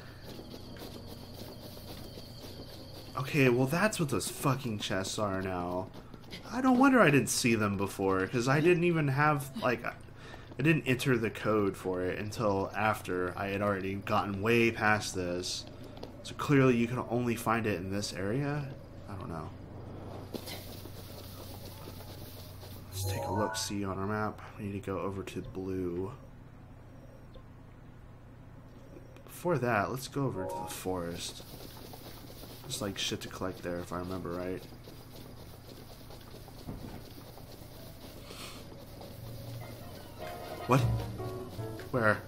Okay, well that's what those fucking chests are now. I don't wonder I didn't see them before, because I didn't even have, like, I didn't enter the code for it until after I had already gotten way past this. So clearly you can only find it in this area? I don't know. Let's take a look, see on our map. We need to go over to blue. Before that, let's go over to the forest. There's like shit to collect there if I remember right. What? Where?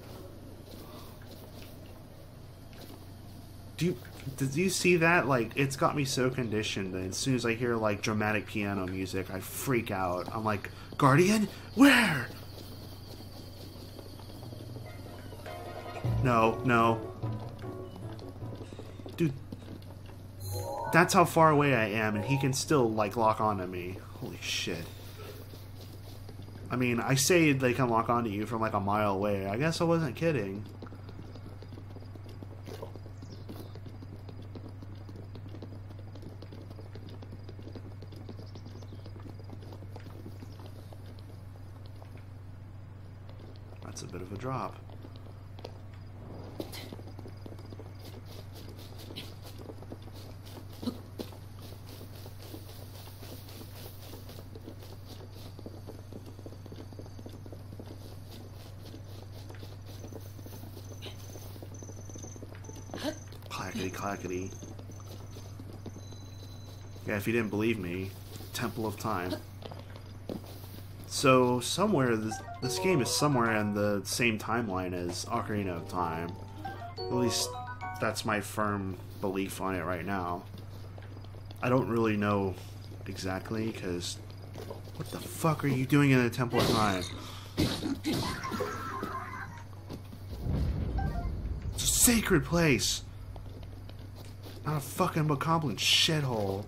Did you see that? Like, it's got me so conditioned that as soon as I hear like dramatic piano music, I freak out. I'm like, Guardian? Where? No, no. Dude. That's how far away I am, and he can still, like, lock onto me. Holy shit. I mean, I say they can lock onto you from, like, a mile away. I guess I wasn't kidding. That's a bit of a drop. Clackety clackety. Yeah, if you didn't believe me, Temple of Time. So somewhere this game is somewhere in the same timeline as Ocarina of Time. At least that's my firm belief on it right now. I don't really know exactly, because what the fuck are you doing in the Temple of Time? It's a sacred place, not a fucking bokoblin shithole.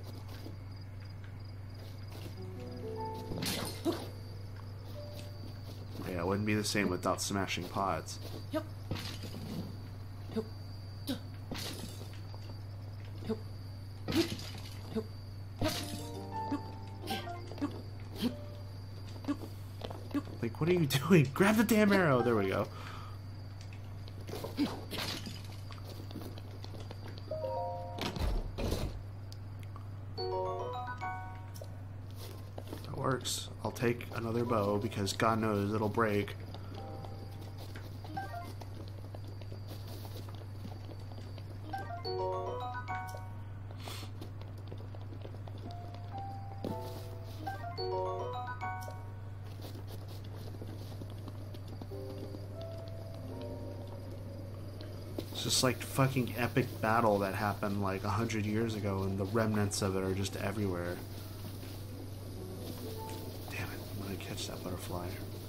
Yeah, it wouldn't be the same without smashing pods. Yep. Yep. Yep. Yep. Like, what are you doing? Grab the damn arrow! There we go. That works. I'll take another bow because God knows it'll break. It's just like fucking epic battle that happened like 100 years ago, and the remnants of it are just everywhere. Damn it, I'm gonna catch that butterfly.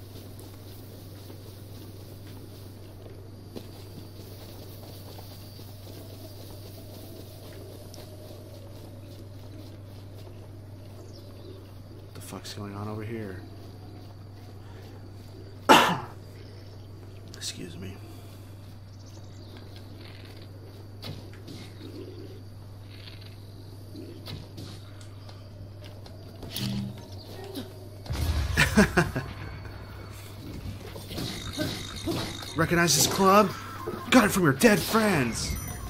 What the fuck's going on over here? Excuse me. Recognize this club? Got it from your dead friends!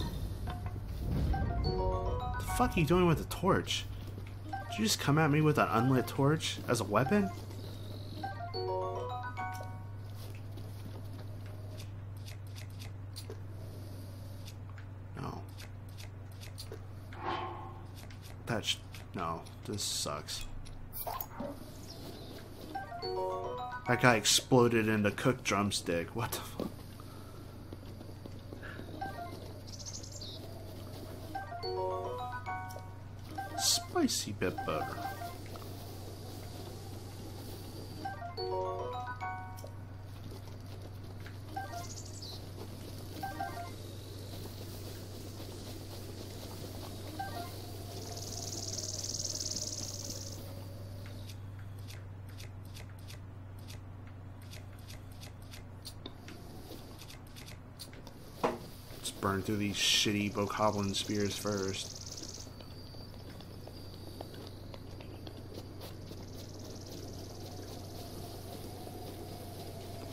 What the fuck are you doing with the torch? Did you just come at me with an unlit torch as a weapon? No. No, this sucks. That guy exploded into cooked drumstick. What the fuck? Spicy bit butter. Burn through these shitty bokoblin spears first.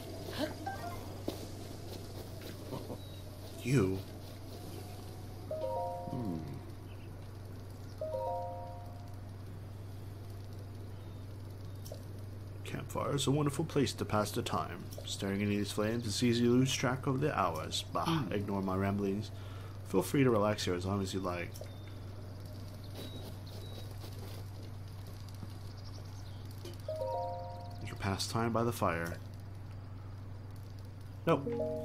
You? Campfire is a wonderful place to pass the time. Staring into these flames, it's easy to lose track of the hours. Bah, ignore my ramblings. Feel free to relax here as long as you like. You can pass time by the fire. Nope.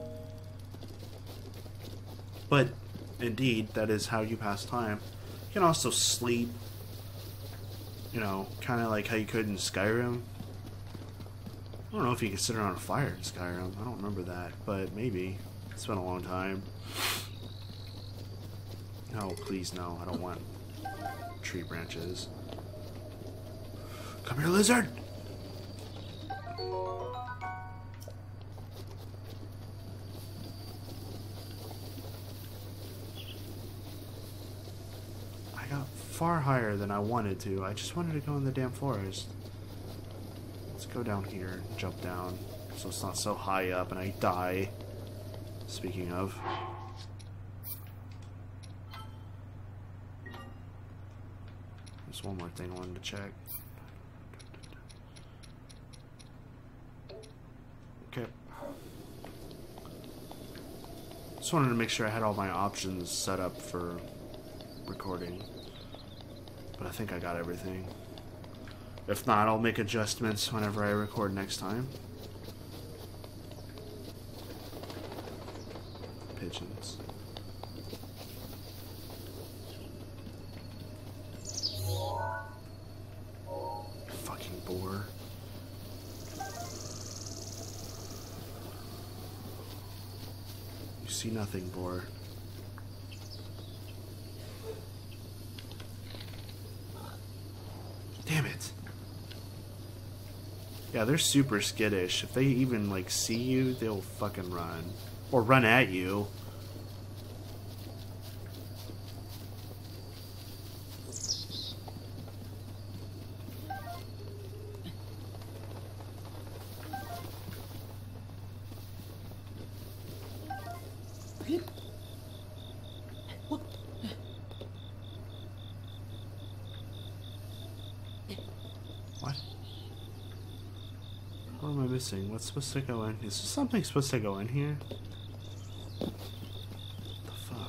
But, indeed, that is how you pass time. You can also sleep. You know, kind of like how you could in Skyrim. I don't know if you can sit around a fire in Skyrim. I don't remember that, but maybe. It's been a long time. No, please no. I don't want tree branches. Come here, lizard! I got far higher than I wanted to. I just wanted to go in the damn forest. Let's go down here and jump down so it's not so high up and I die. Speaking of. There's one more thing I wanted to check. Okay. Just wanted to make sure I had all my options set up for recording. But I think I got everything. If not, I'll make adjustments whenever I record next time. Pigeons. Fucking boar. You see nothing, boar. Damn it. Yeah, they're super skittish. If they even, like, see you, they'll fucking run. Or run at you. What? What am I missing? What's supposed to go in? Is there something supposed to go in here? What the fuck?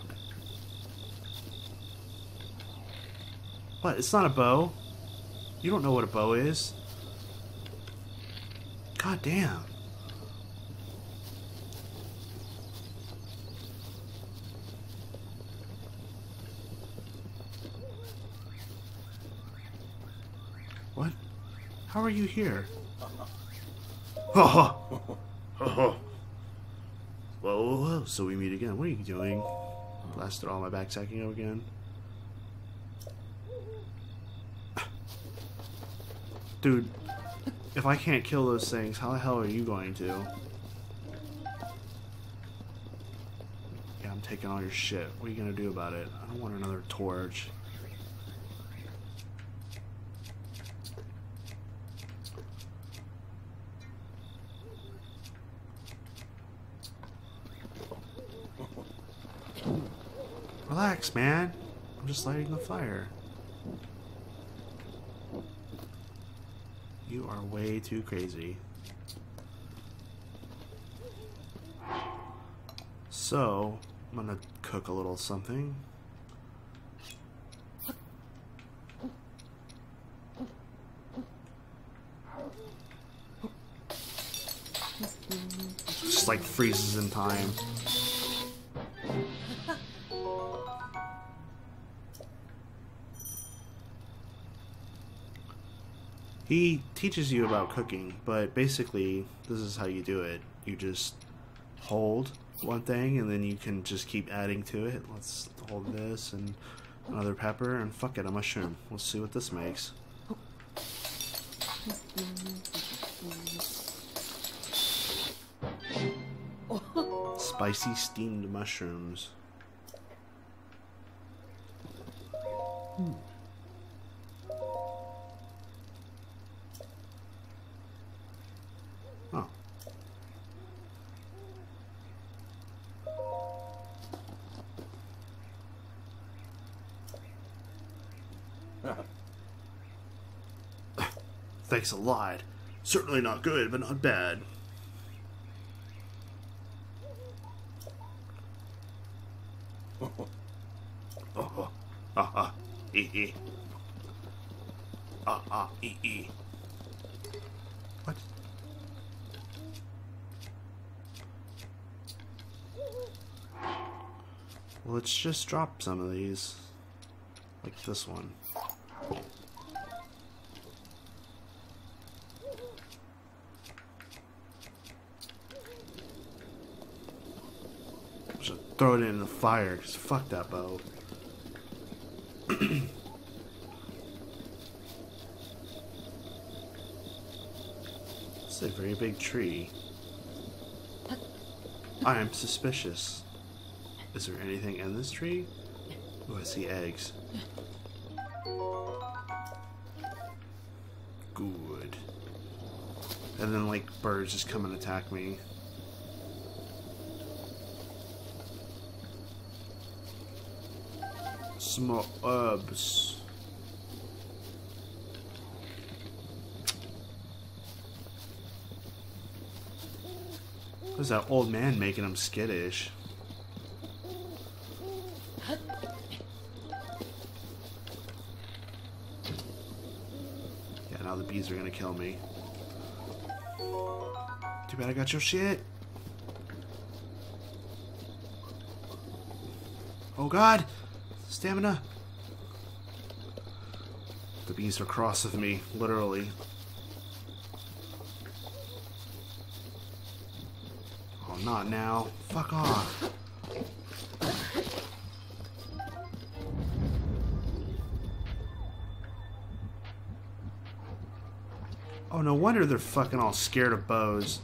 What? It's not a bow? You don't know what a bow is? God damn. What? How are you here? Whoa, whoa, whoa, so we meet again. What are you doing? Blasted all my backsacking out again. Dude, if I can't kill those things, how the hell are you going to? Yeah, I'm taking all your shit. What are you gonna do about it? I don't want another torch. Relax, man. I'm just lighting the fire. You are way too crazy. So, I'm gonna cook a little something. Just like freezes in time. He teaches you about cooking, but basically, this is how you do it. You just hold one thing, and then you can just keep adding to it. Let's hold this, and another pepper, and fuck it, a mushroom. We'll see what this makes. Spicy steamed mushrooms. Oh. Thanks a lot. Certainly not good, but not bad. Oh, ah, ah, ee. Ah, ah, ee. What? Well, let's just drop some of these. Like this one. Just throw it in the fire, because fuck that bow. It's a very big tree. I am suspicious. Is there anything in this tree? Oh, I see eggs. Good. And then, like, birds just come and attack me. Small herbs. Who's that old man making him skittish? Yeah, now the bees are gonna kill me. Too bad I got your shit. Oh god! Stamina! The bees are cross with me, literally. Oh, not now. Fuck off. Oh, no wonder they're fucking all scared of bows.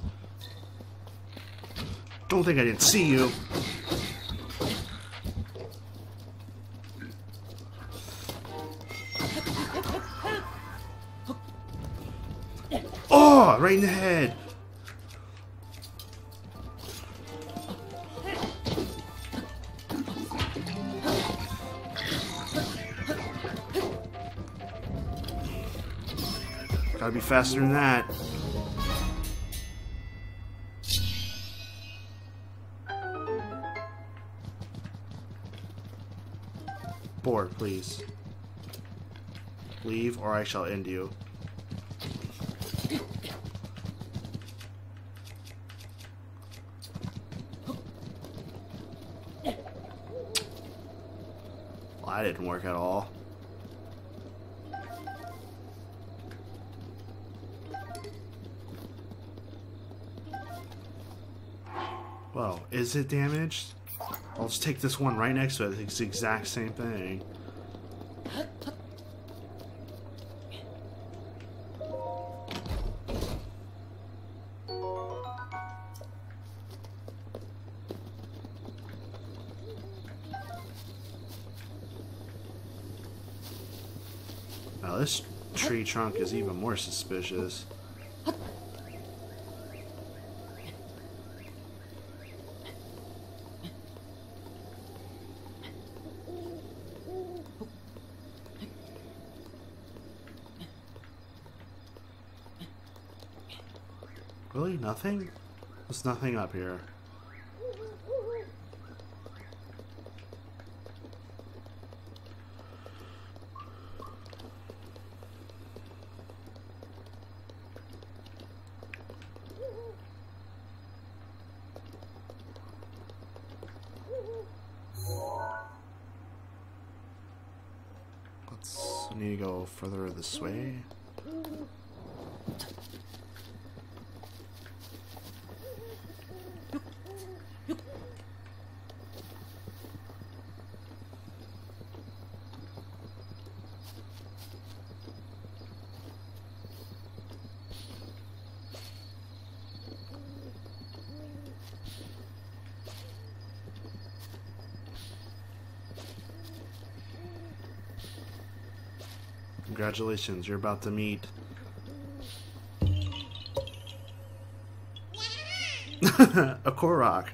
Don't think I didn't see you. Oh, right in the head. Gotta be faster than that. Board, please. Leave or I shall end you. Well, that didn't work at all. Well, is it damaged? I'll just take this one right next to it. It's the exact same thing. Now this tree trunk is even more suspicious. Really? Nothing? There's nothing up here. I need to go further this way. Congratulations, you're about to meet a Korok.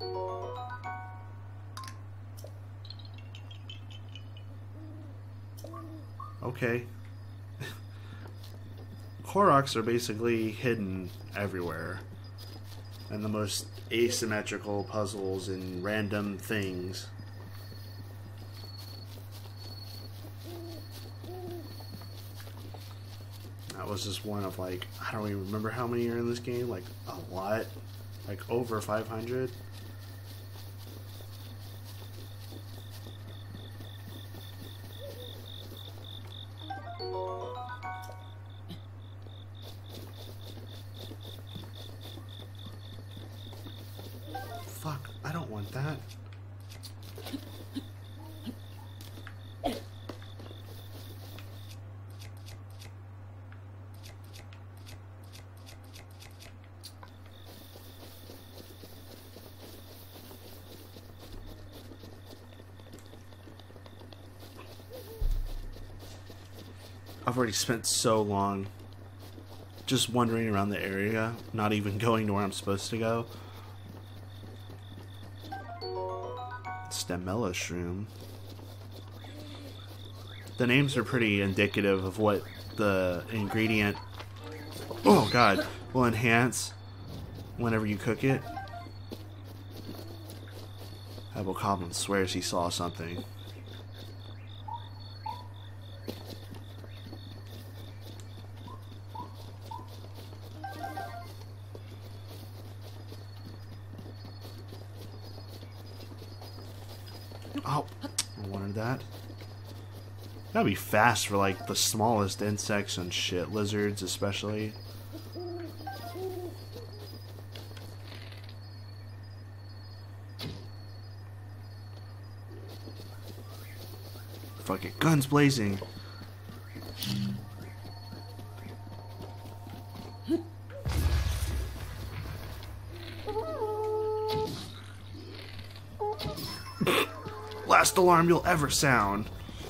Okay. Koroks are basically hidden everywhere. And the most asymmetrical puzzles and random things. That was just one of like, I don't even remember how many are in this game, like a lot. Like over 500. Fuck, I don't want that. I've already spent so long just wandering around the area, not even going to where I'm supposed to go. Stemella shroom. The names are pretty indicative of what the ingredient, oh god, will enhance whenever you cook it. Abokoblin swears he saw something. Oh, I wanted that. That'd be fast for like the smallest insects and shit, lizards especially. Fuck it, guns blazing. Last alarm you'll ever sound.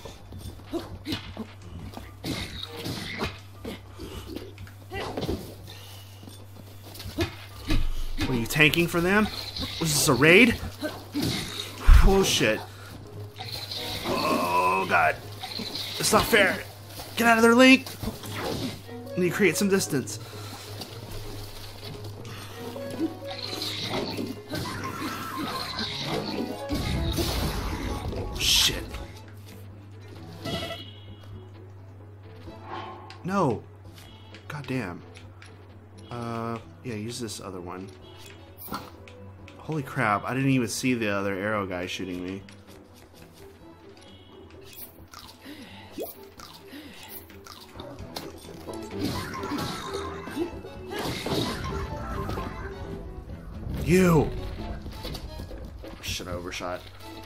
What are you tanking for them? Was this a raid? Oh shit. Oh god. It's not fair. Get out of there, Link. I need to create some distance. Shit. No. God damn. Yeah, use this other one. Holy crap, I didn't even see the other arrow guy shooting me. You! Shit, I overshot.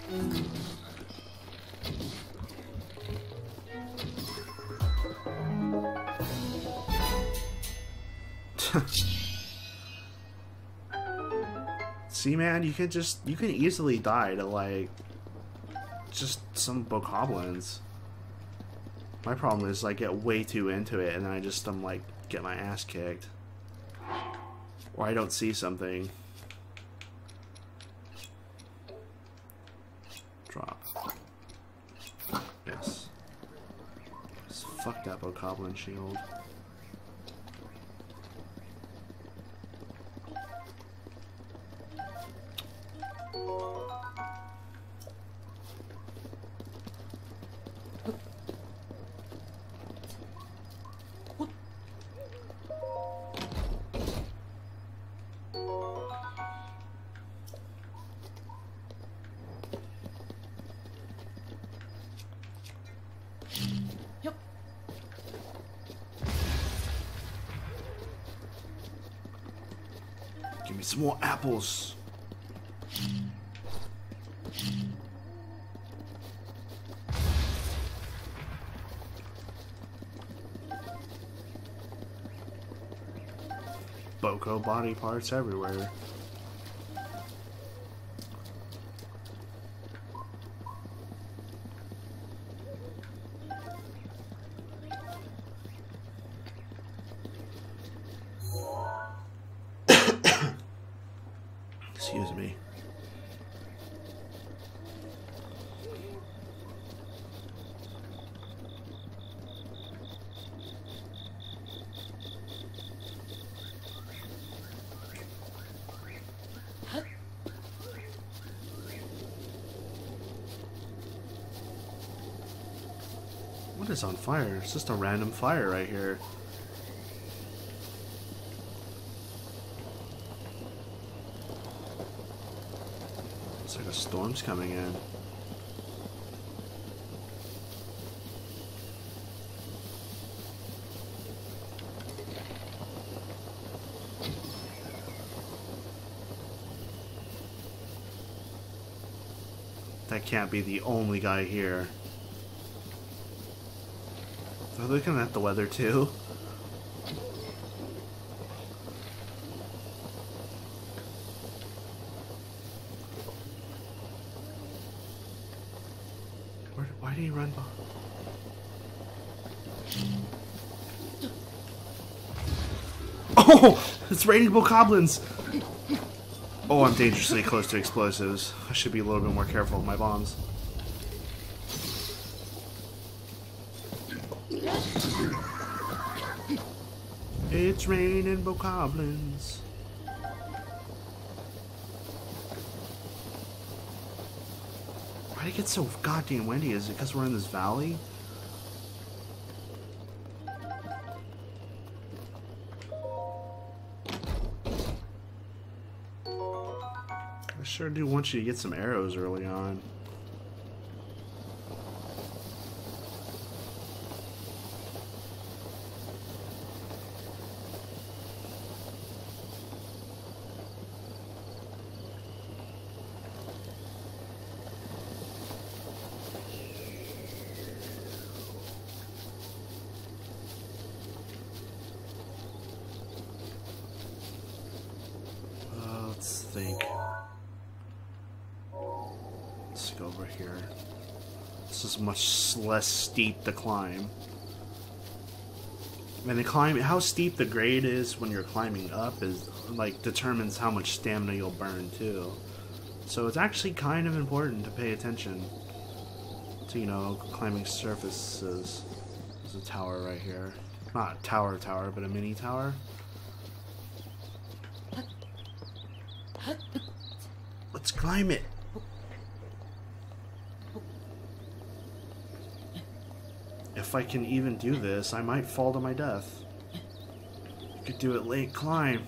See, man, you can easily die to like just some bokoblins. My problem is I get way too into it and then I'm like get my ass kicked. Or I don't see something. Drop. Yes. Just fuck that bokoblin shield. Yep. Give me some more apples. Boko body parts everywhere. Excuse me. What is on fire? It's just a random fire right here. It's like a storm's coming in. That can't be the only guy here. They're looking at the weather too. Why did he run behind? Oh! It's raining bokoblins! Oh, I'm dangerously close to explosives. I should be a little bit more careful with my bombs. It's raining bokoblins. Why did it get so goddamn windy? Is it because we're in this valley? I sure do want you to get some arrows early on. Let's think. Let's go over here. This is much less steep to climb. And the climb, how steep the grade is when you're climbing up is like determines how much stamina you'll burn too. So it's actually kind of important to pay attention to, you know, climbing surfaces. There's a tower right here. Not a tower, but a mini tower. Let's climb it. If I can even do this, I might fall to my death. You could do it late climb.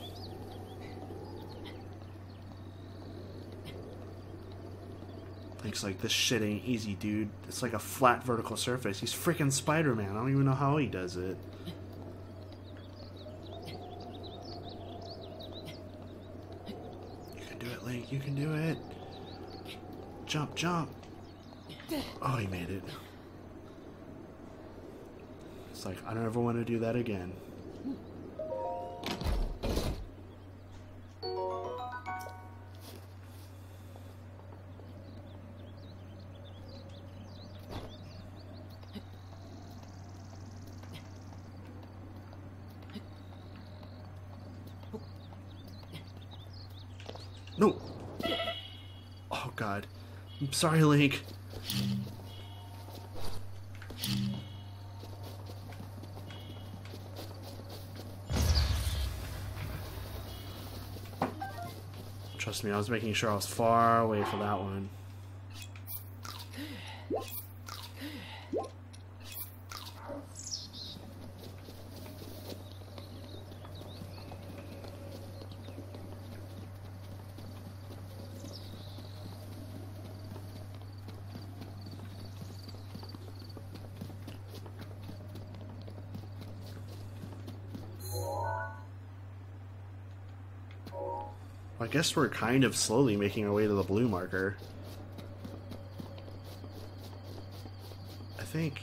Thinks like this shit ain't easy, dude. It's like a flat vertical surface. He's freaking Spider-Man. I don't even know how he does it. You can do it, Link. You can do it. Jump, jump. Oh, he made it. It's like, I don't ever want to do that again. No! Oh god. I'm sorry, Link. Trust me, I was making sure I was far away from that one. I guess we're kind of slowly making our way to the blue marker. I think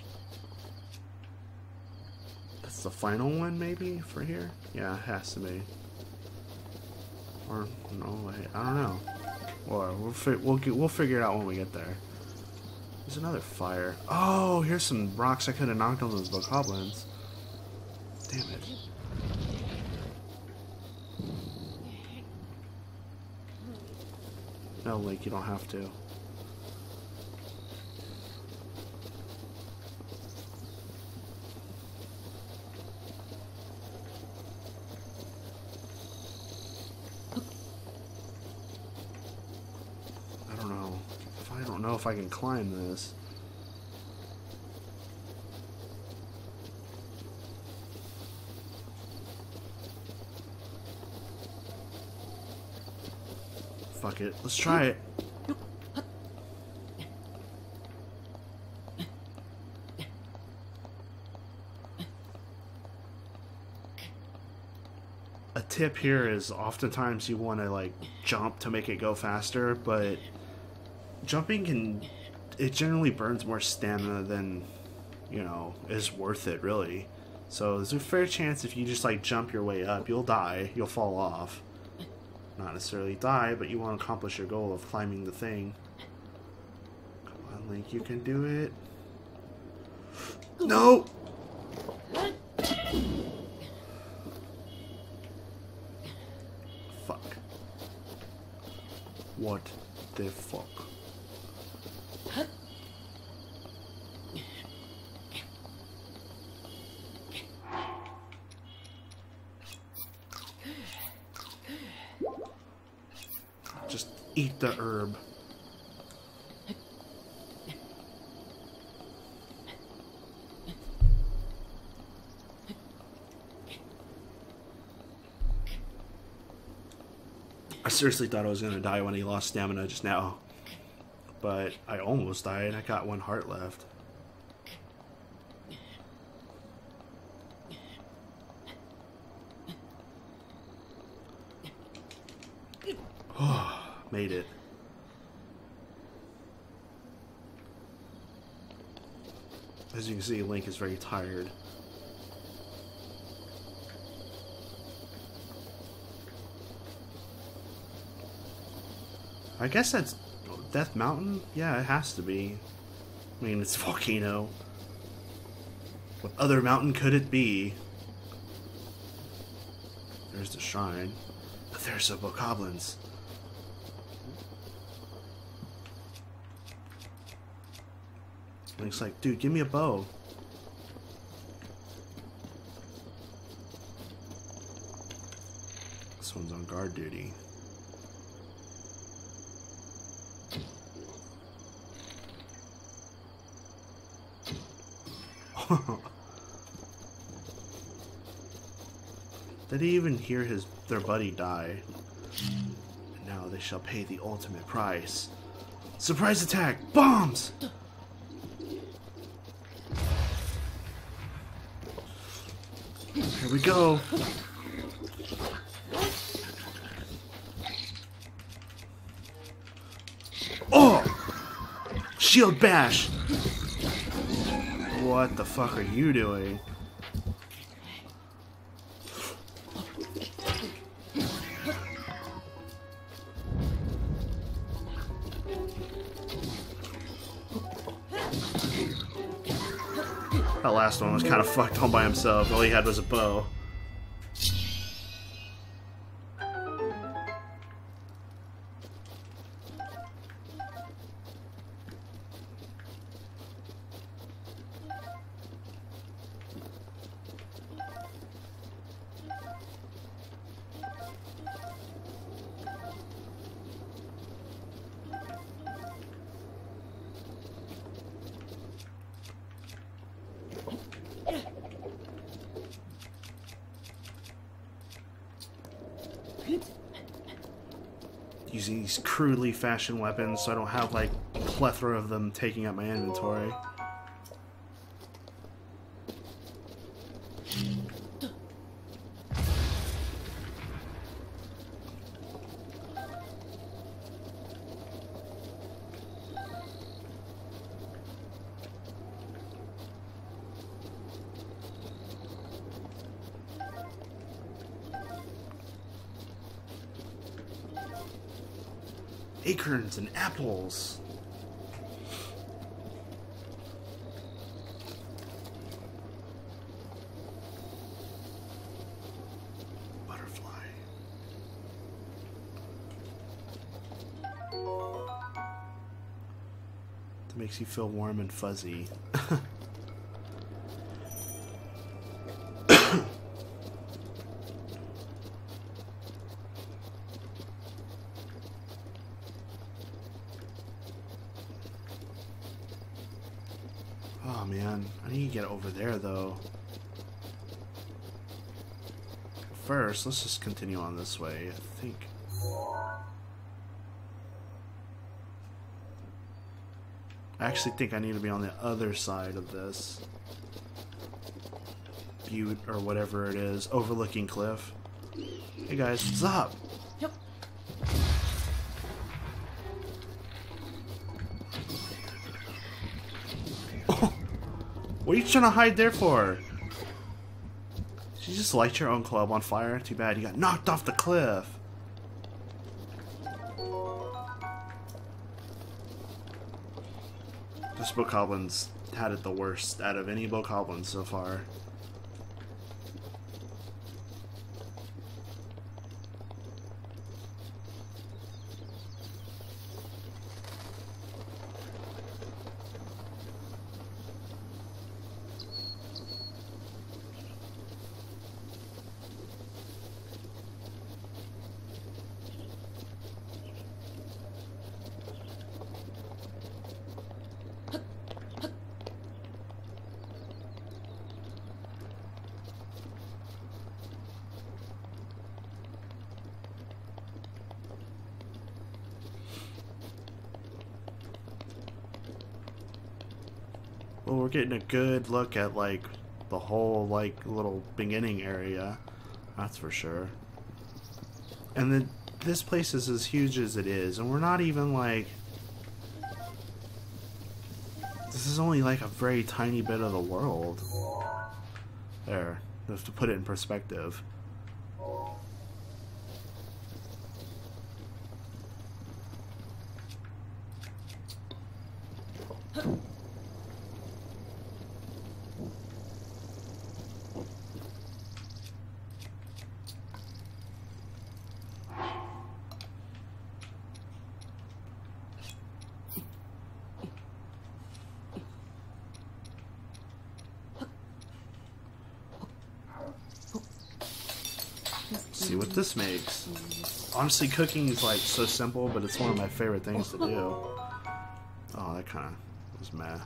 that's the final one, maybe, for here? Yeah, it has to be. Or, no, wait, I don't know. Or, we'll figure it out when we get there. There's another fire. Oh, here's some rocks I could have knocked on those bokoblins. Damn it. No, Link, you don't have to. I don't know if I can climb this. Fuck it. Let's try it. A tip here is oftentimes you want to like jump to make it go faster, but jumping it generally burns more stamina than, you know, is worth it really. So there's a fair chance if you just like jump your way up, you'll die, you'll fall off. Not necessarily die, but you want to accomplish your goal of climbing the thing. Come on, Link, you can do it. No! Fuck. What the fuck? Just eat the herb. I seriously thought I was gonna die when he lost stamina just now. But I almost died. I got one heart left. Made it. As you can see, Link is very tired. I guess that's Death Mountain? Yeah, it has to be. I mean, it's a volcano. What other mountain could it be? There's the shrine. But there's the bokoblins. Link's like, dude, give me a bow. This one's on guard duty. Did he even hear their buddy die? And now they shall pay the ultimate price. Surprise attack! Bombs! Here we go. Oh! Shield bash! What the fuck are you doing? That last one was kind of fucked all by himself. All he had was a bow. Using these crudely fashioned weapons so I don't have like a plethora of them taking up my inventory. Acorns and apples. Butterfly. That makes you feel warm and fuzzy. Oh man, I need to get over there though. First, let's just continue on this way, I think. I actually think I need to be on the other side of this butte or whatever it is, overlooking cliff. Hey guys, what's up? Yep. Oh, what are you trying to hide there for? Did you just light your own club on fire? Too bad you got knocked off the cliff. This bokoblins had it the worst out of any bokoblins so far. Well, we're getting a good look at, like, the whole, like, little beginning area. That's for sure. And then this place is as huge as it is, and we're not even, like... This is only, like, a very tiny bit of the world. There. Just to put it in perspective. See what this makes. Honestly, cooking is like so simple, but it's one of my favorite things to do. Oh, that kind of was meh.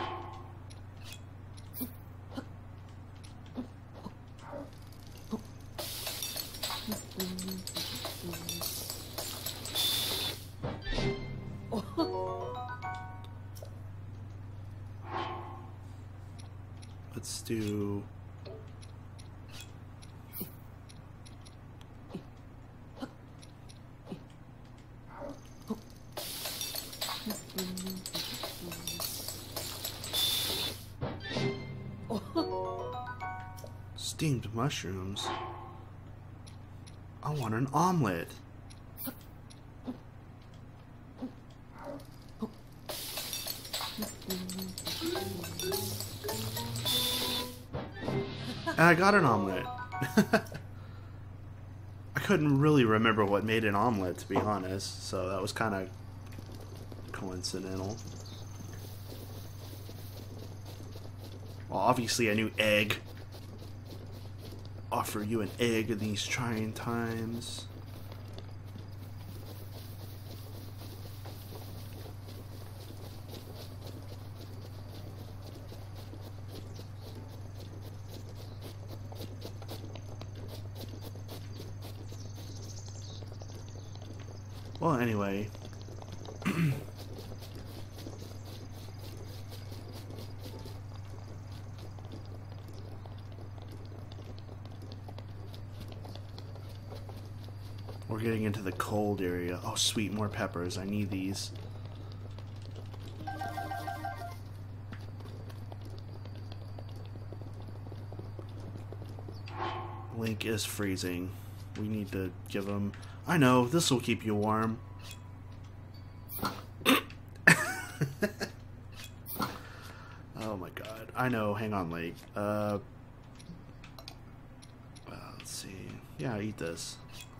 Let's do... steamed mushrooms. I want an omelet. And I got an omelet. I couldn't really remember what made an omelet, to be honest, so that was kind of coincidental. Well, obviously I knew egg. Offer you an egg in these trying times. Well, anyway. We're getting into the cold area. Oh, sweet, more peppers. I need these. Link is freezing. We need to give him... I know, this will keep you warm. Oh my god. I know, hang on, Link. Well, let's see. Yeah, eat this.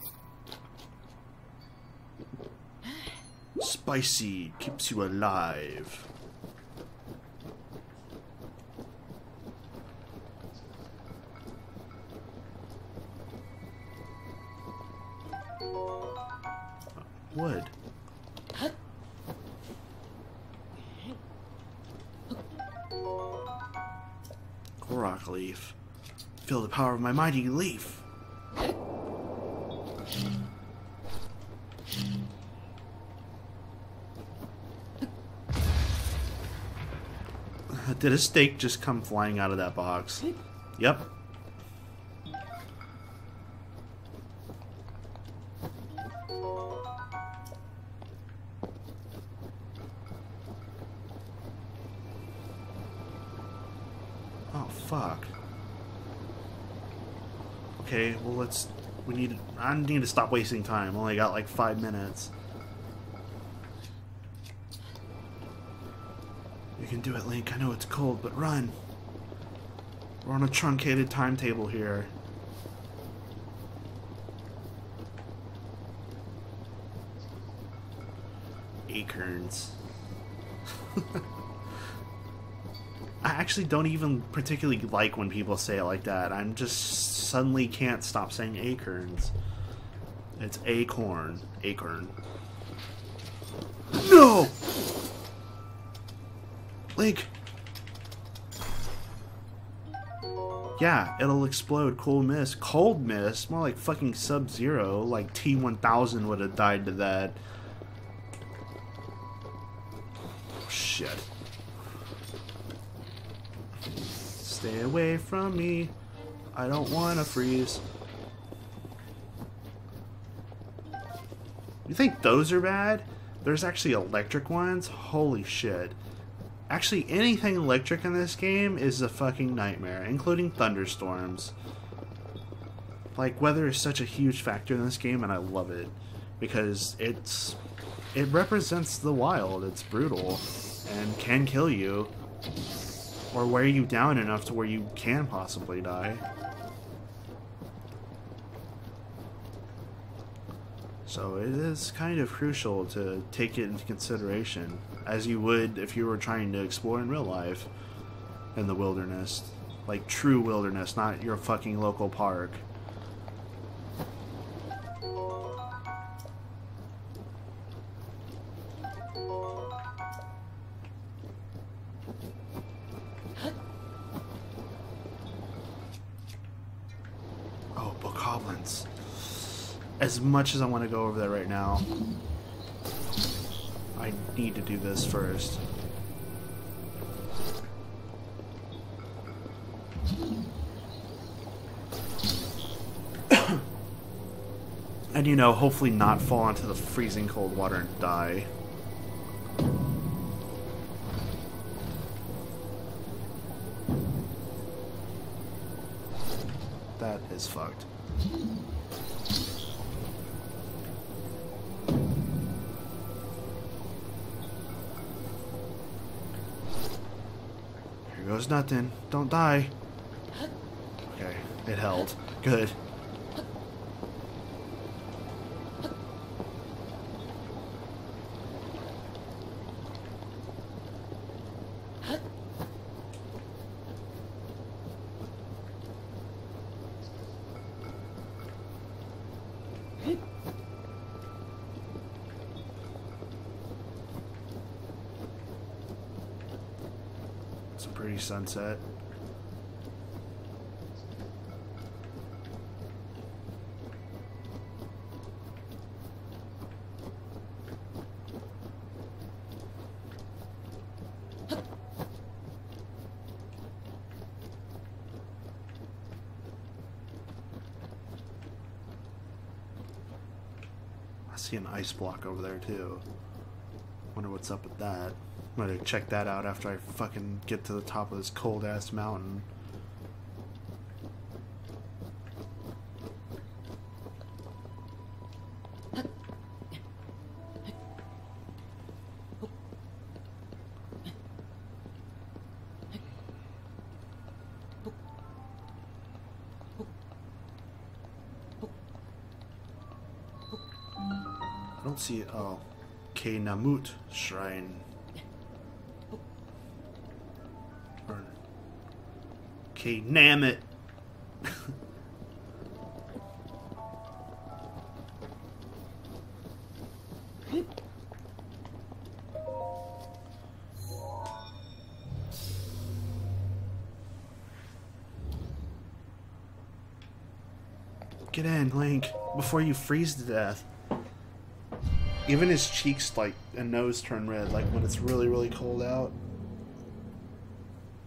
Spicy keeps you alive. Wood. Korok leaf. Feel the power of my mighty leaf. Did a steak just come flying out of that box? Yep. Oh, fuck. Okay, well I need to stop wasting time. Only got like 5 minutes. You can do it, Link. I know it's cold, but run. We're on a truncated timetable here. Acorns. I actually don't even particularly like when people say it like that. I'm just suddenly can't stop saying acorns. It's acorn. Acorn. No! Link! Yeah, it'll explode. Cool miss. Cold miss? More like fucking Sub-Zero. Like T-1000 would have died to that. Oh, shit. Stay away from me. I don't want to freeze. You think those are bad? There's actually electric ones? Holy shit. Actually, anything electric in this game is a fucking nightmare, including thunderstorms. Like, weather is such a huge factor in this game, and I love it. Because it represents the wild. It's brutal. And can kill you. Or wear you down enough to where you can possibly die. So it is kind of crucial to take it into consideration, as you would if you were trying to explore in real life in the wilderness. Like true wilderness, not your fucking local park. Oh, bokoblins. As much as I want to go over there right now, I need to do this first. And, you know, hopefully not fall into the freezing cold water and die. That is fucked. Here goes nothing. Don't die. Okay, it held. Good. It's a pretty sunset. I see an ice block over there too. Wonder what's up with that. I'm gonna check that out after I fucking get to the top of this cold ass mountain. I don't see it. Oh, K Namut Shrine. Or K Namit. Get in, Link, before you freeze to death. Even his cheeks, like, and nose turn red, like, when it's really, really cold out.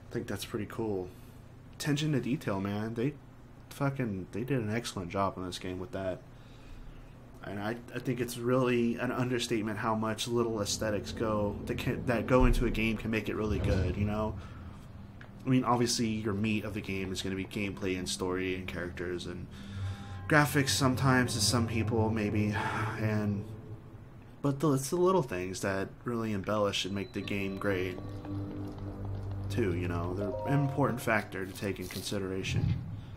I think that's pretty cool. Attention to detail, man. They did an excellent job on this game with that. And I think it's really an understatement how much little aesthetics that go into a game can make it really good, you know? I mean, obviously your meat of the game is going to be gameplay and story and characters and graphics sometimes to some people, maybe. But it's the little things that really embellish and make the game great, too, you know? They're an important factor to take in consideration.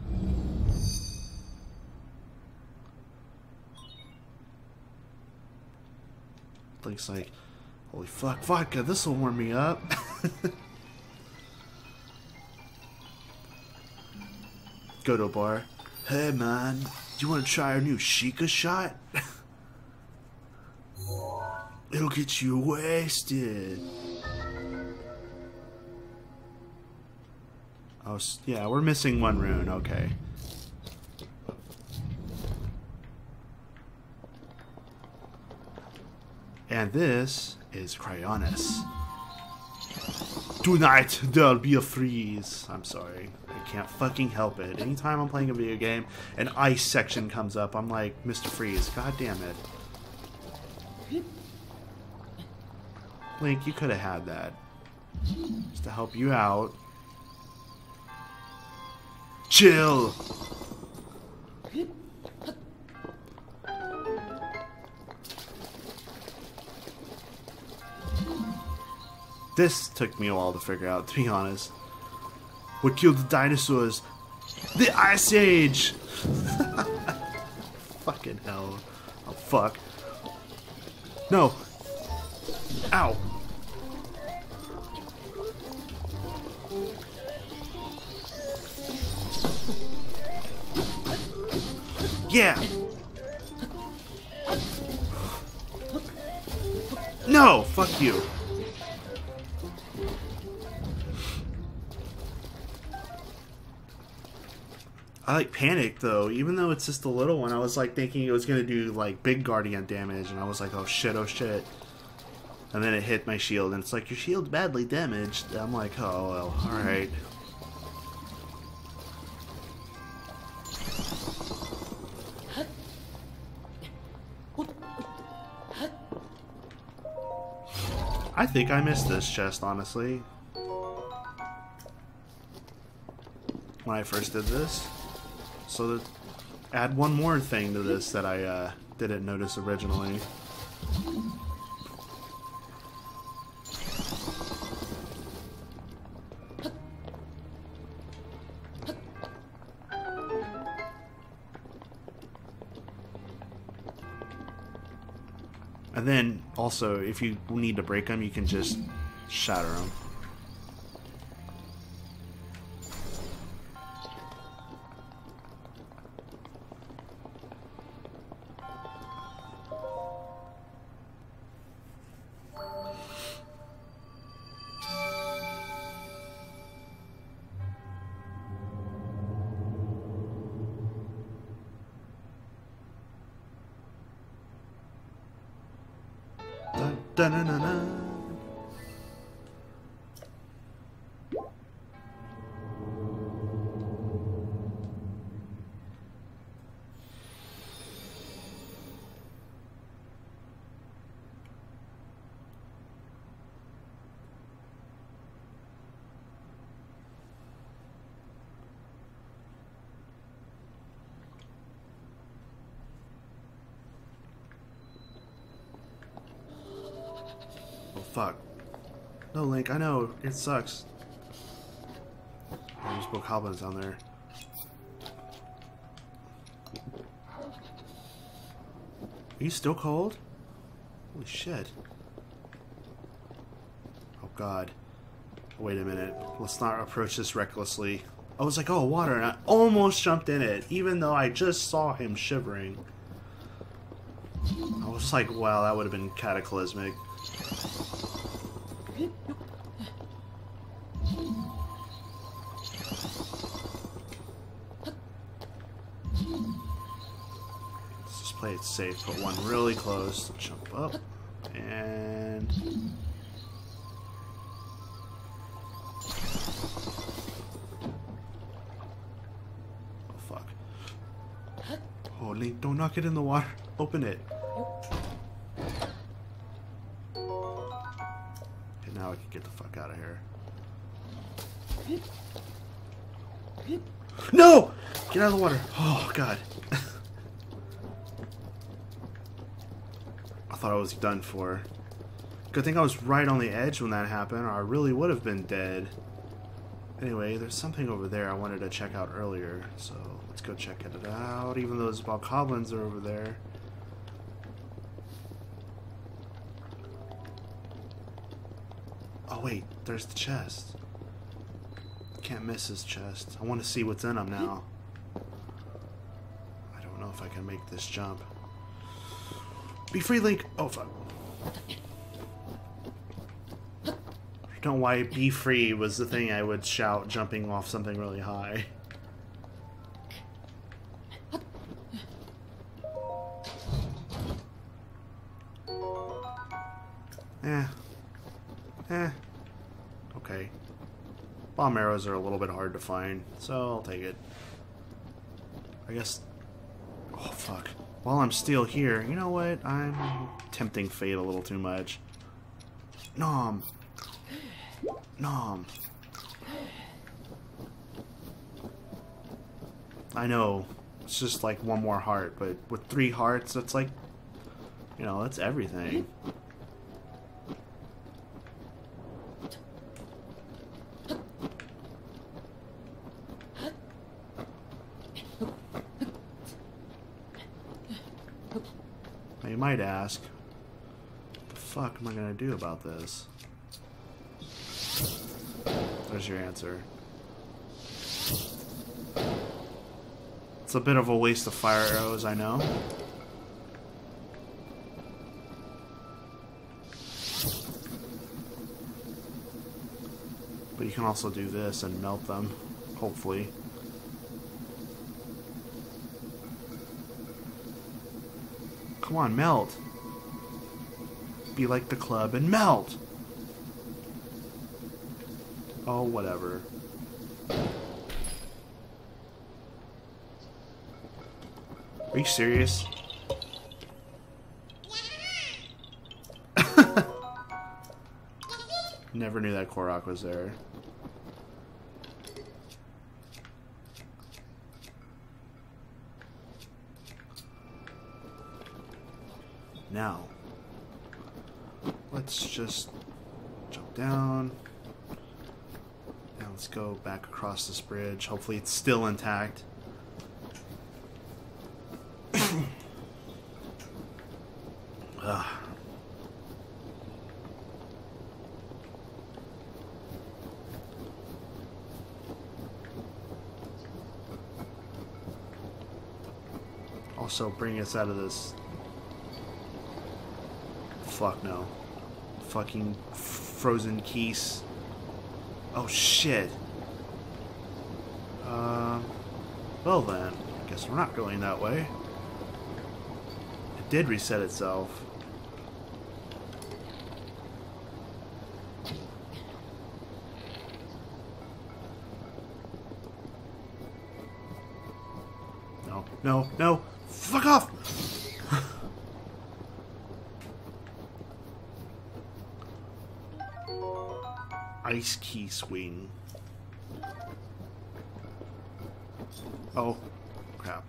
Link's like, holy fuck, vodka, this'll warm me up. Go to a bar. Hey man, do you want to try our new Sheikah shot? It'll get you wasted. Oh, yeah, we're missing one rune, okay. And this is Cryonis. Tonight there'll be a freeze. I'm sorry. I can't fucking help it. Anytime I'm playing a video game, an ice section comes up, I'm like, Mr. Freeze, god damn it. Link, you could have had that. Just to help you out. Chill! This took me a while to figure out, to be honest. What killed the dinosaurs? The Ice Age! Fucking hell. Oh, fuck. No! Ow! Yeah! No! Fuck you! I like panicked though, even though it's just a little one. I was like thinking it was gonna do like big guardian damage, and I was like, oh shit, and then it hit my shield, and it's like, your shield's badly damaged. I'm like, oh well, alright. I think I missed this chest, honestly, when I first did this. So to add one more thing to this that I didn't notice originally. And then also, if you need to break them, you can just shatter them. Da-na-na-na. Fuck. No, Link, I know. It sucks. There's bokoblins down there. Are you still cold? Holy shit. Oh god. Wait a minute. Let's not approach this recklessly. I was like, oh, water, and I almost jumped in it, even though I just saw him shivering. I was like, wow, that would have been cataclysmic. Let's just play it safe. Put one really close. Jump up. And... Link, don't knock it in the water. Open it. Okay, now I can get the fuck out of here. No! Get out of the water. Oh, God. I thought I was done for. Good thing I was right on the edge when that happened, or I really would have been dead. Anyway, there's something over there I wanted to check out earlier, so let's go check it out, even though those bokoblins are over there. Oh wait, there's the chest. Can't miss his chest. I want to see what's in him now. I don't know if I can make this jump. Be free, Link! Oh, fuck. I don't know why be free was the thing I would shout jumping off something really high. Okay. Bomb arrows are a little bit hard to find, so I'll take it. I guess... Oh, fuck. While I'm still here, you know what? I'm tempting fate a little too much. Nom. Nom. I know. It's just like one more heart, but with 3 hearts, it's like... You know, that's everything. Now you might ask, what the fuck am I gonna do about this? There's your answer. It's a bit of a waste of fire arrows, I know. But you can also do this and melt them, hopefully. Come on, melt. Be like the club and melt. Oh, whatever. Are you serious? Never knew that Korok was there. Now, let's just jump down. Now let's go back across this bridge. Hopefully it's still intact. Ugh. Also bring us out of this. Fuck no. Fucking frozen keys. Oh shit. Well then, I guess we're not going that way. It did reset itself. No, no, no! Fuck off! Ice key swing. Oh, crap.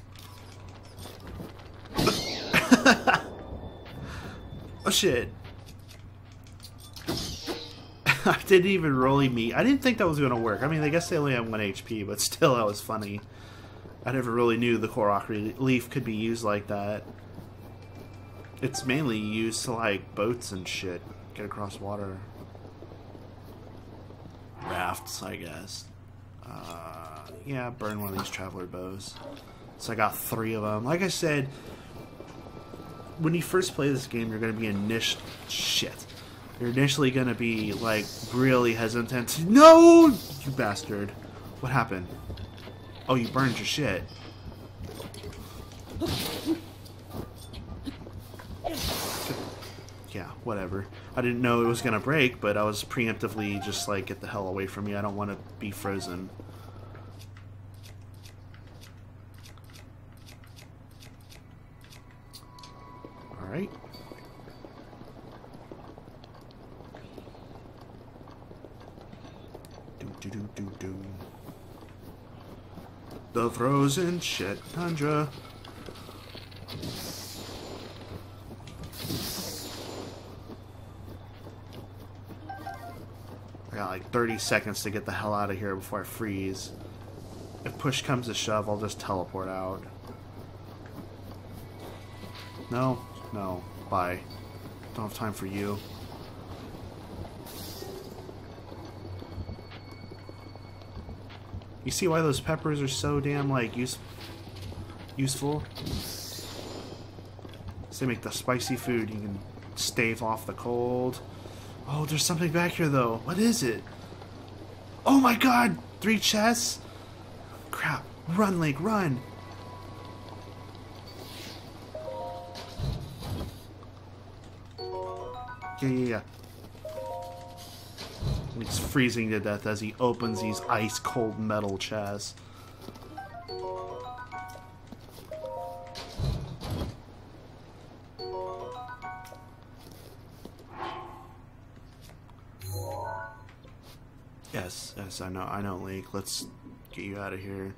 Oh shit. I didn't even really meet. I didn't think that was going to work. I mean, I guess they only have 1 HP, but still, that was funny. I never really knew the Korok leaf could be used like that. It's mainly used to, like, boats and shit. Get across water. Rafts, I guess. Yeah, burn one of these traveler bows. So I got 3 of them. Like I said, when you first play this game, you're going to be You're initially going to be, like, really hesitant. No! You bastard. What happened? Oh, you burned your shit. Yeah, whatever. I didn't know it was gonna break, but I was preemptively just like, get the hell away from me. I don't want to be frozen. Alright. Do. The frozen shit tundra. I got like 30 seconds to get the hell out of here before I freeze. If push comes to shove, I'll just teleport out. No, bye. Don't have time for you. You see why those peppers are so damn, like, useful? So they make the spicy food, you can stave off the cold. Oh, there's something back here, though. What is it? Oh my god! 3 chests? Crap. Run, Link, run! Yeah. He's freezing to death as he opens these ice-cold metal chests. Yes, I know, Link. Let's get you out of here.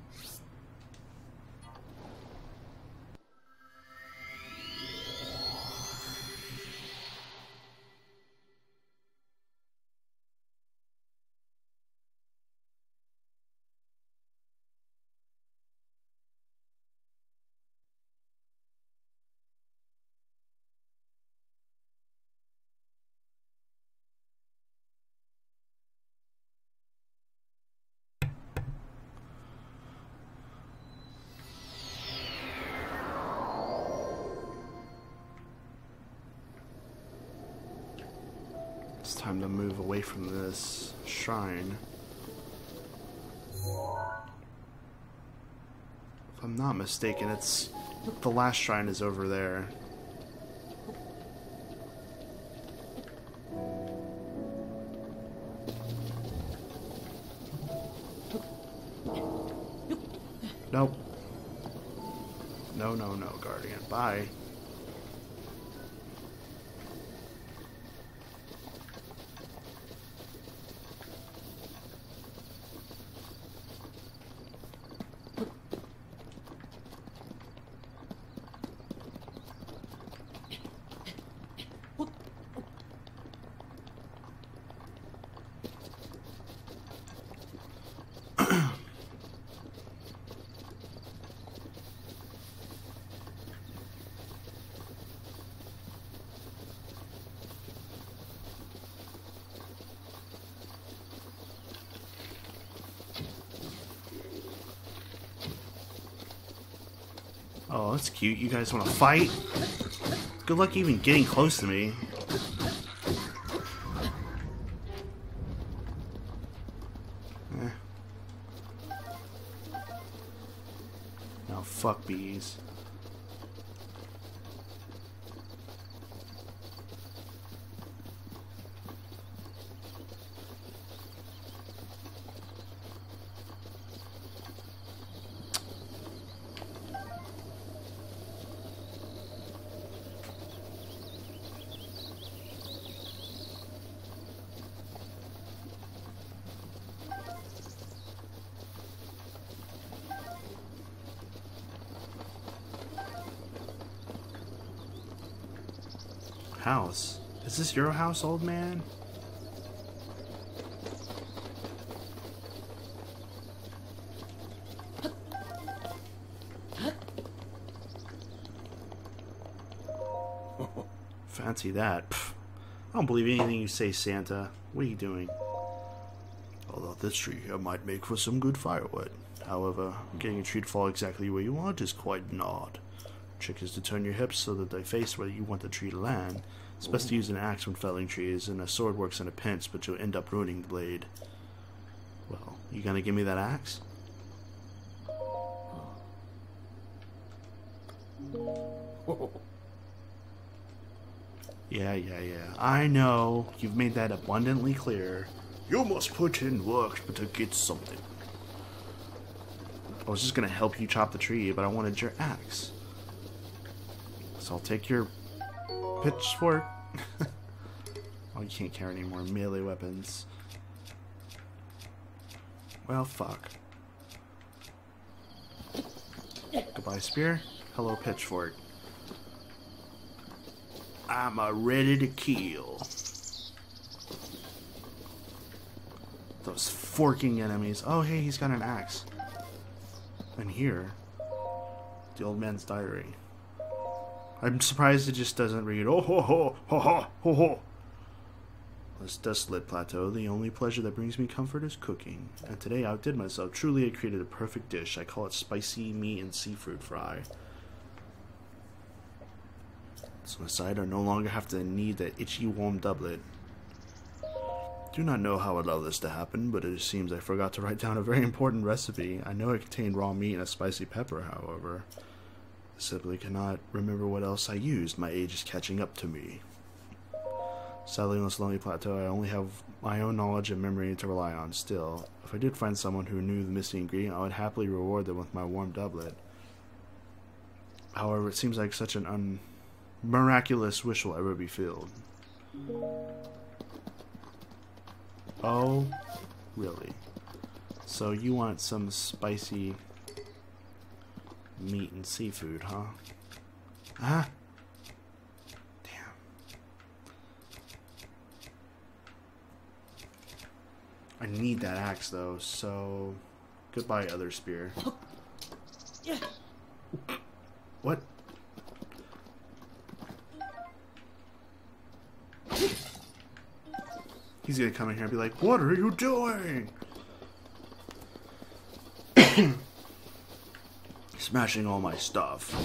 It's time to move away from this shrine. If I'm not mistaken, it's... the last shrine is over there. Nope. No, Guardian. Bye. Oh, that's cute. You guys want to fight? Good luck even getting close to me. No, fuck bees. House? Is this your house, old man? Fancy that. Pfft. I don't believe anything you say, Santa. What are you doing? Although this tree here might make for some good firewood. However, getting a tree to fall exactly where you want is quite an odd. Trick is to turn your hips so that they face where you want the tree to land. It's best to use an axe when felling trees, and a sword works in a pinch, but you'll end up ruining the blade. Well, you gonna give me that axe? Yeah. I know. You've made that abundantly clear. You must put in work to get something. I was just gonna help you chop the tree, but I wanted your axe. So I'll take your Pitchfork. Oh, you can't carry any more melee weapons. Well, fuck. Goodbye, spear. Hello, pitchfork. I'm ready to kill. Those forking enemies. Oh, hey, he's got an axe. And here, the old man's diary. I'm surprised it just doesn't read, oh ho ho ho ho ho ho. This desolate plateau, the only pleasure that brings me comfort is cooking. And today I outdid myself. Truly I created a perfect dish. I call it spicy meat and seafood fry. So my side I no longer have to need that itchy warm doublet. Do not know how I allowed this to happen, but it seems I forgot to write down a very important recipe. I know it contained raw meat and a spicy pepper, however. I simply cannot remember what else I used. My age is catching up to me. Sadly, on this lonely plateau, I only have my own knowledge and memory to rely on still. If I did find someone who knew the missing ingredient, I would happily reward them with my warm doublet. However, it seems like such an miraculous wish will ever be filled. Oh, really? So you want some spicy meat and seafood, huh? Huh? Damn. I need that axe though, so goodbye, other spear. What? He's gonna come in here and be like, what are you doing? Smashing all my stuff.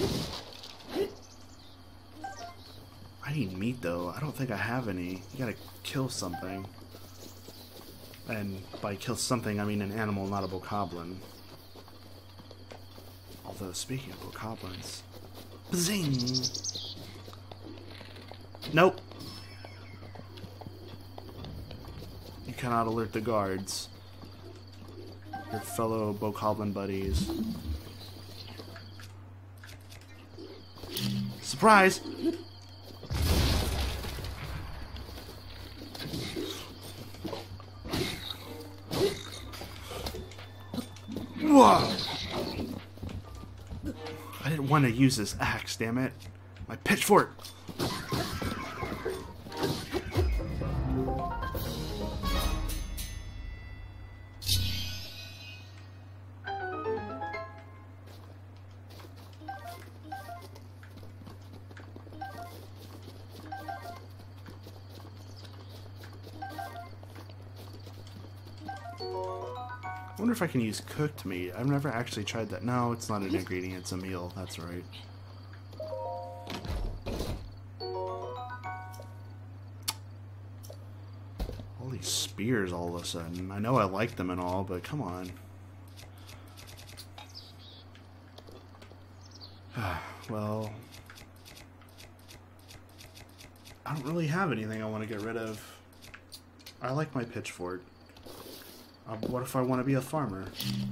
I need meat though. I don't think I have any. You gotta kill something. And by kill something, I mean an animal, not a bokoblin. Although, speaking of bokoblins... Zing! Nope. You cannot alert the guards. Your fellow bokoblin buddies. Surprise! Whoa! I didn't want to use this axe, damn it. My pitchfork! I wonder if I can use cooked meat. I've never actually tried that. No, it's not an ingredient, it's a meal. That's right. All these spears all of a sudden. I know I like them and all, but come on. Well, I don't really have anything I want to get rid of. I like my pitchfork. What if I want to be a farmer?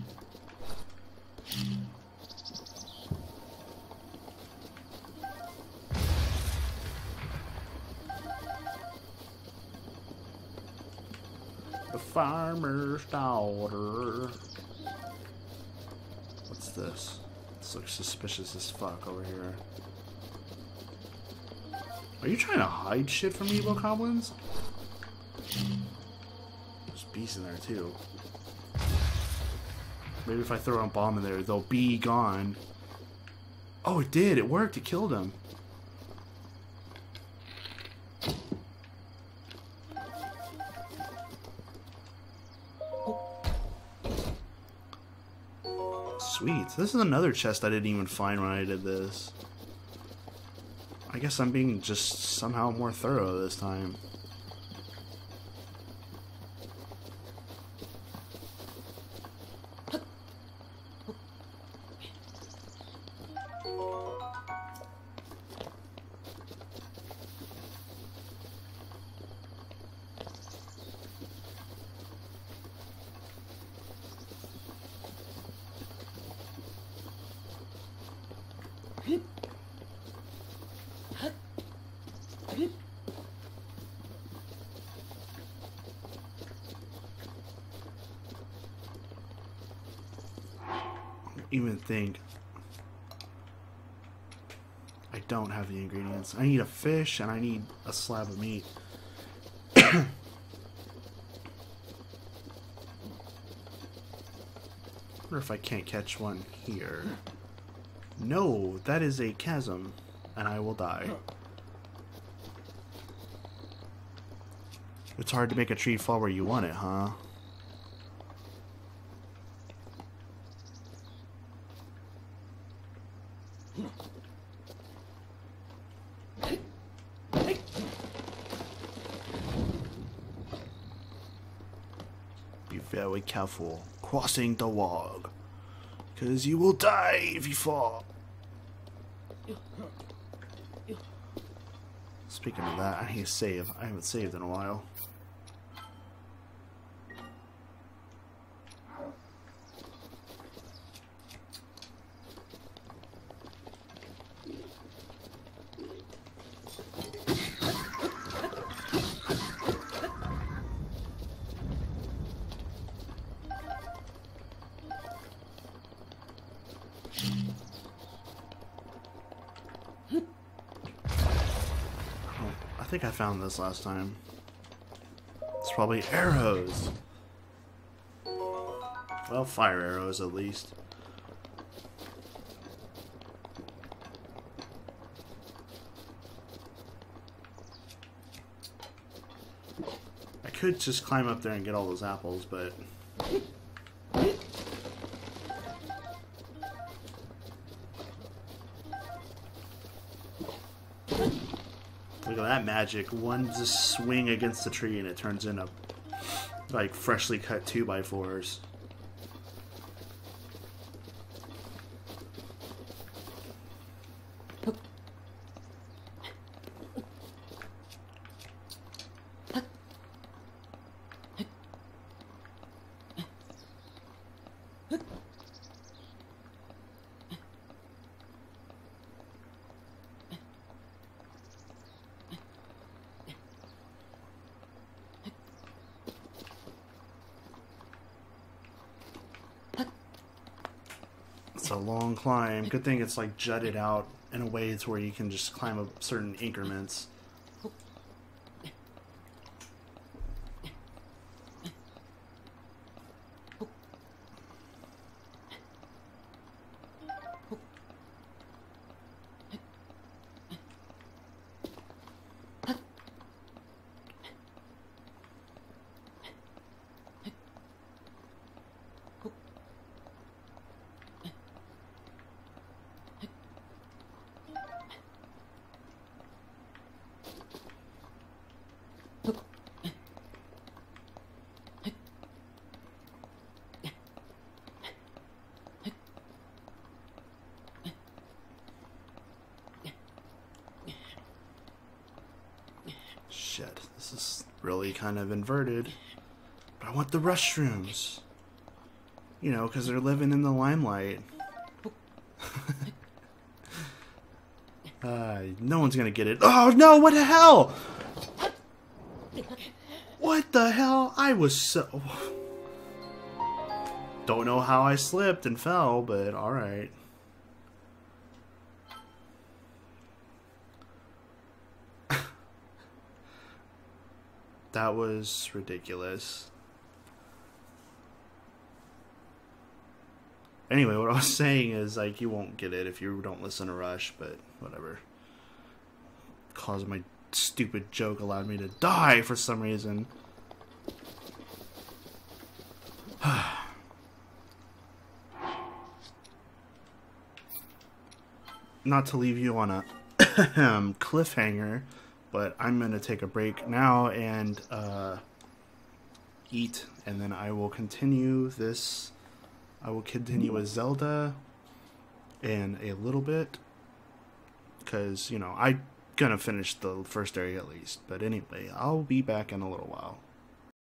The farmer's daughter. What's this? This looks suspicious as fuck over here. Are you trying to hide shit from me, bokoblins? There's bees in there too. Maybe if I throw a bomb in there, they'll be gone. Oh, it did. It worked. It killed him. Sweet. This is another chest I didn't even find when I did this. I guess I'm being just somehow more thorough this time. even think I don't have the ingredients. I need a fish and I need a slab of meat. Wonder if I can't catch one here. No, that is a chasm, and I will die. It's hard to make a tree fall where you want it, huh? Be very careful crossing the log, because you will die if you fall. Speaking of that, I need to save. I haven't saved in a while. I think I found this last time. It's probably arrows. Well, fire arrows at least. I could just climb up there and get all those apples, but... Look at that magic. One just swing against the tree and it turns into like freshly cut 2x4s. It's a long climb. Good thing it's like jutted out in a way to where you can just climb up certain increments. Shit, this is really kind of inverted. But I want the mushrooms. You know, because they're living in the limelight. No one's gonna get it. Oh no, what the hell? What the hell? I was so... Don't know how I slipped and fell, but alright. That was ridiculous. Anyway, what I was saying is, like, you won't get it if you don't listen to Rush, but whatever. Cause my stupid joke allowed me to die for some reason. Not to leave you on a cliffhanger, but I'm going to take a break now and eat, and then I will continue this. I will continue with Zelda in a little bit, because, you know, I'm going to finish the first area at least. But anyway, I'll be back in a little while.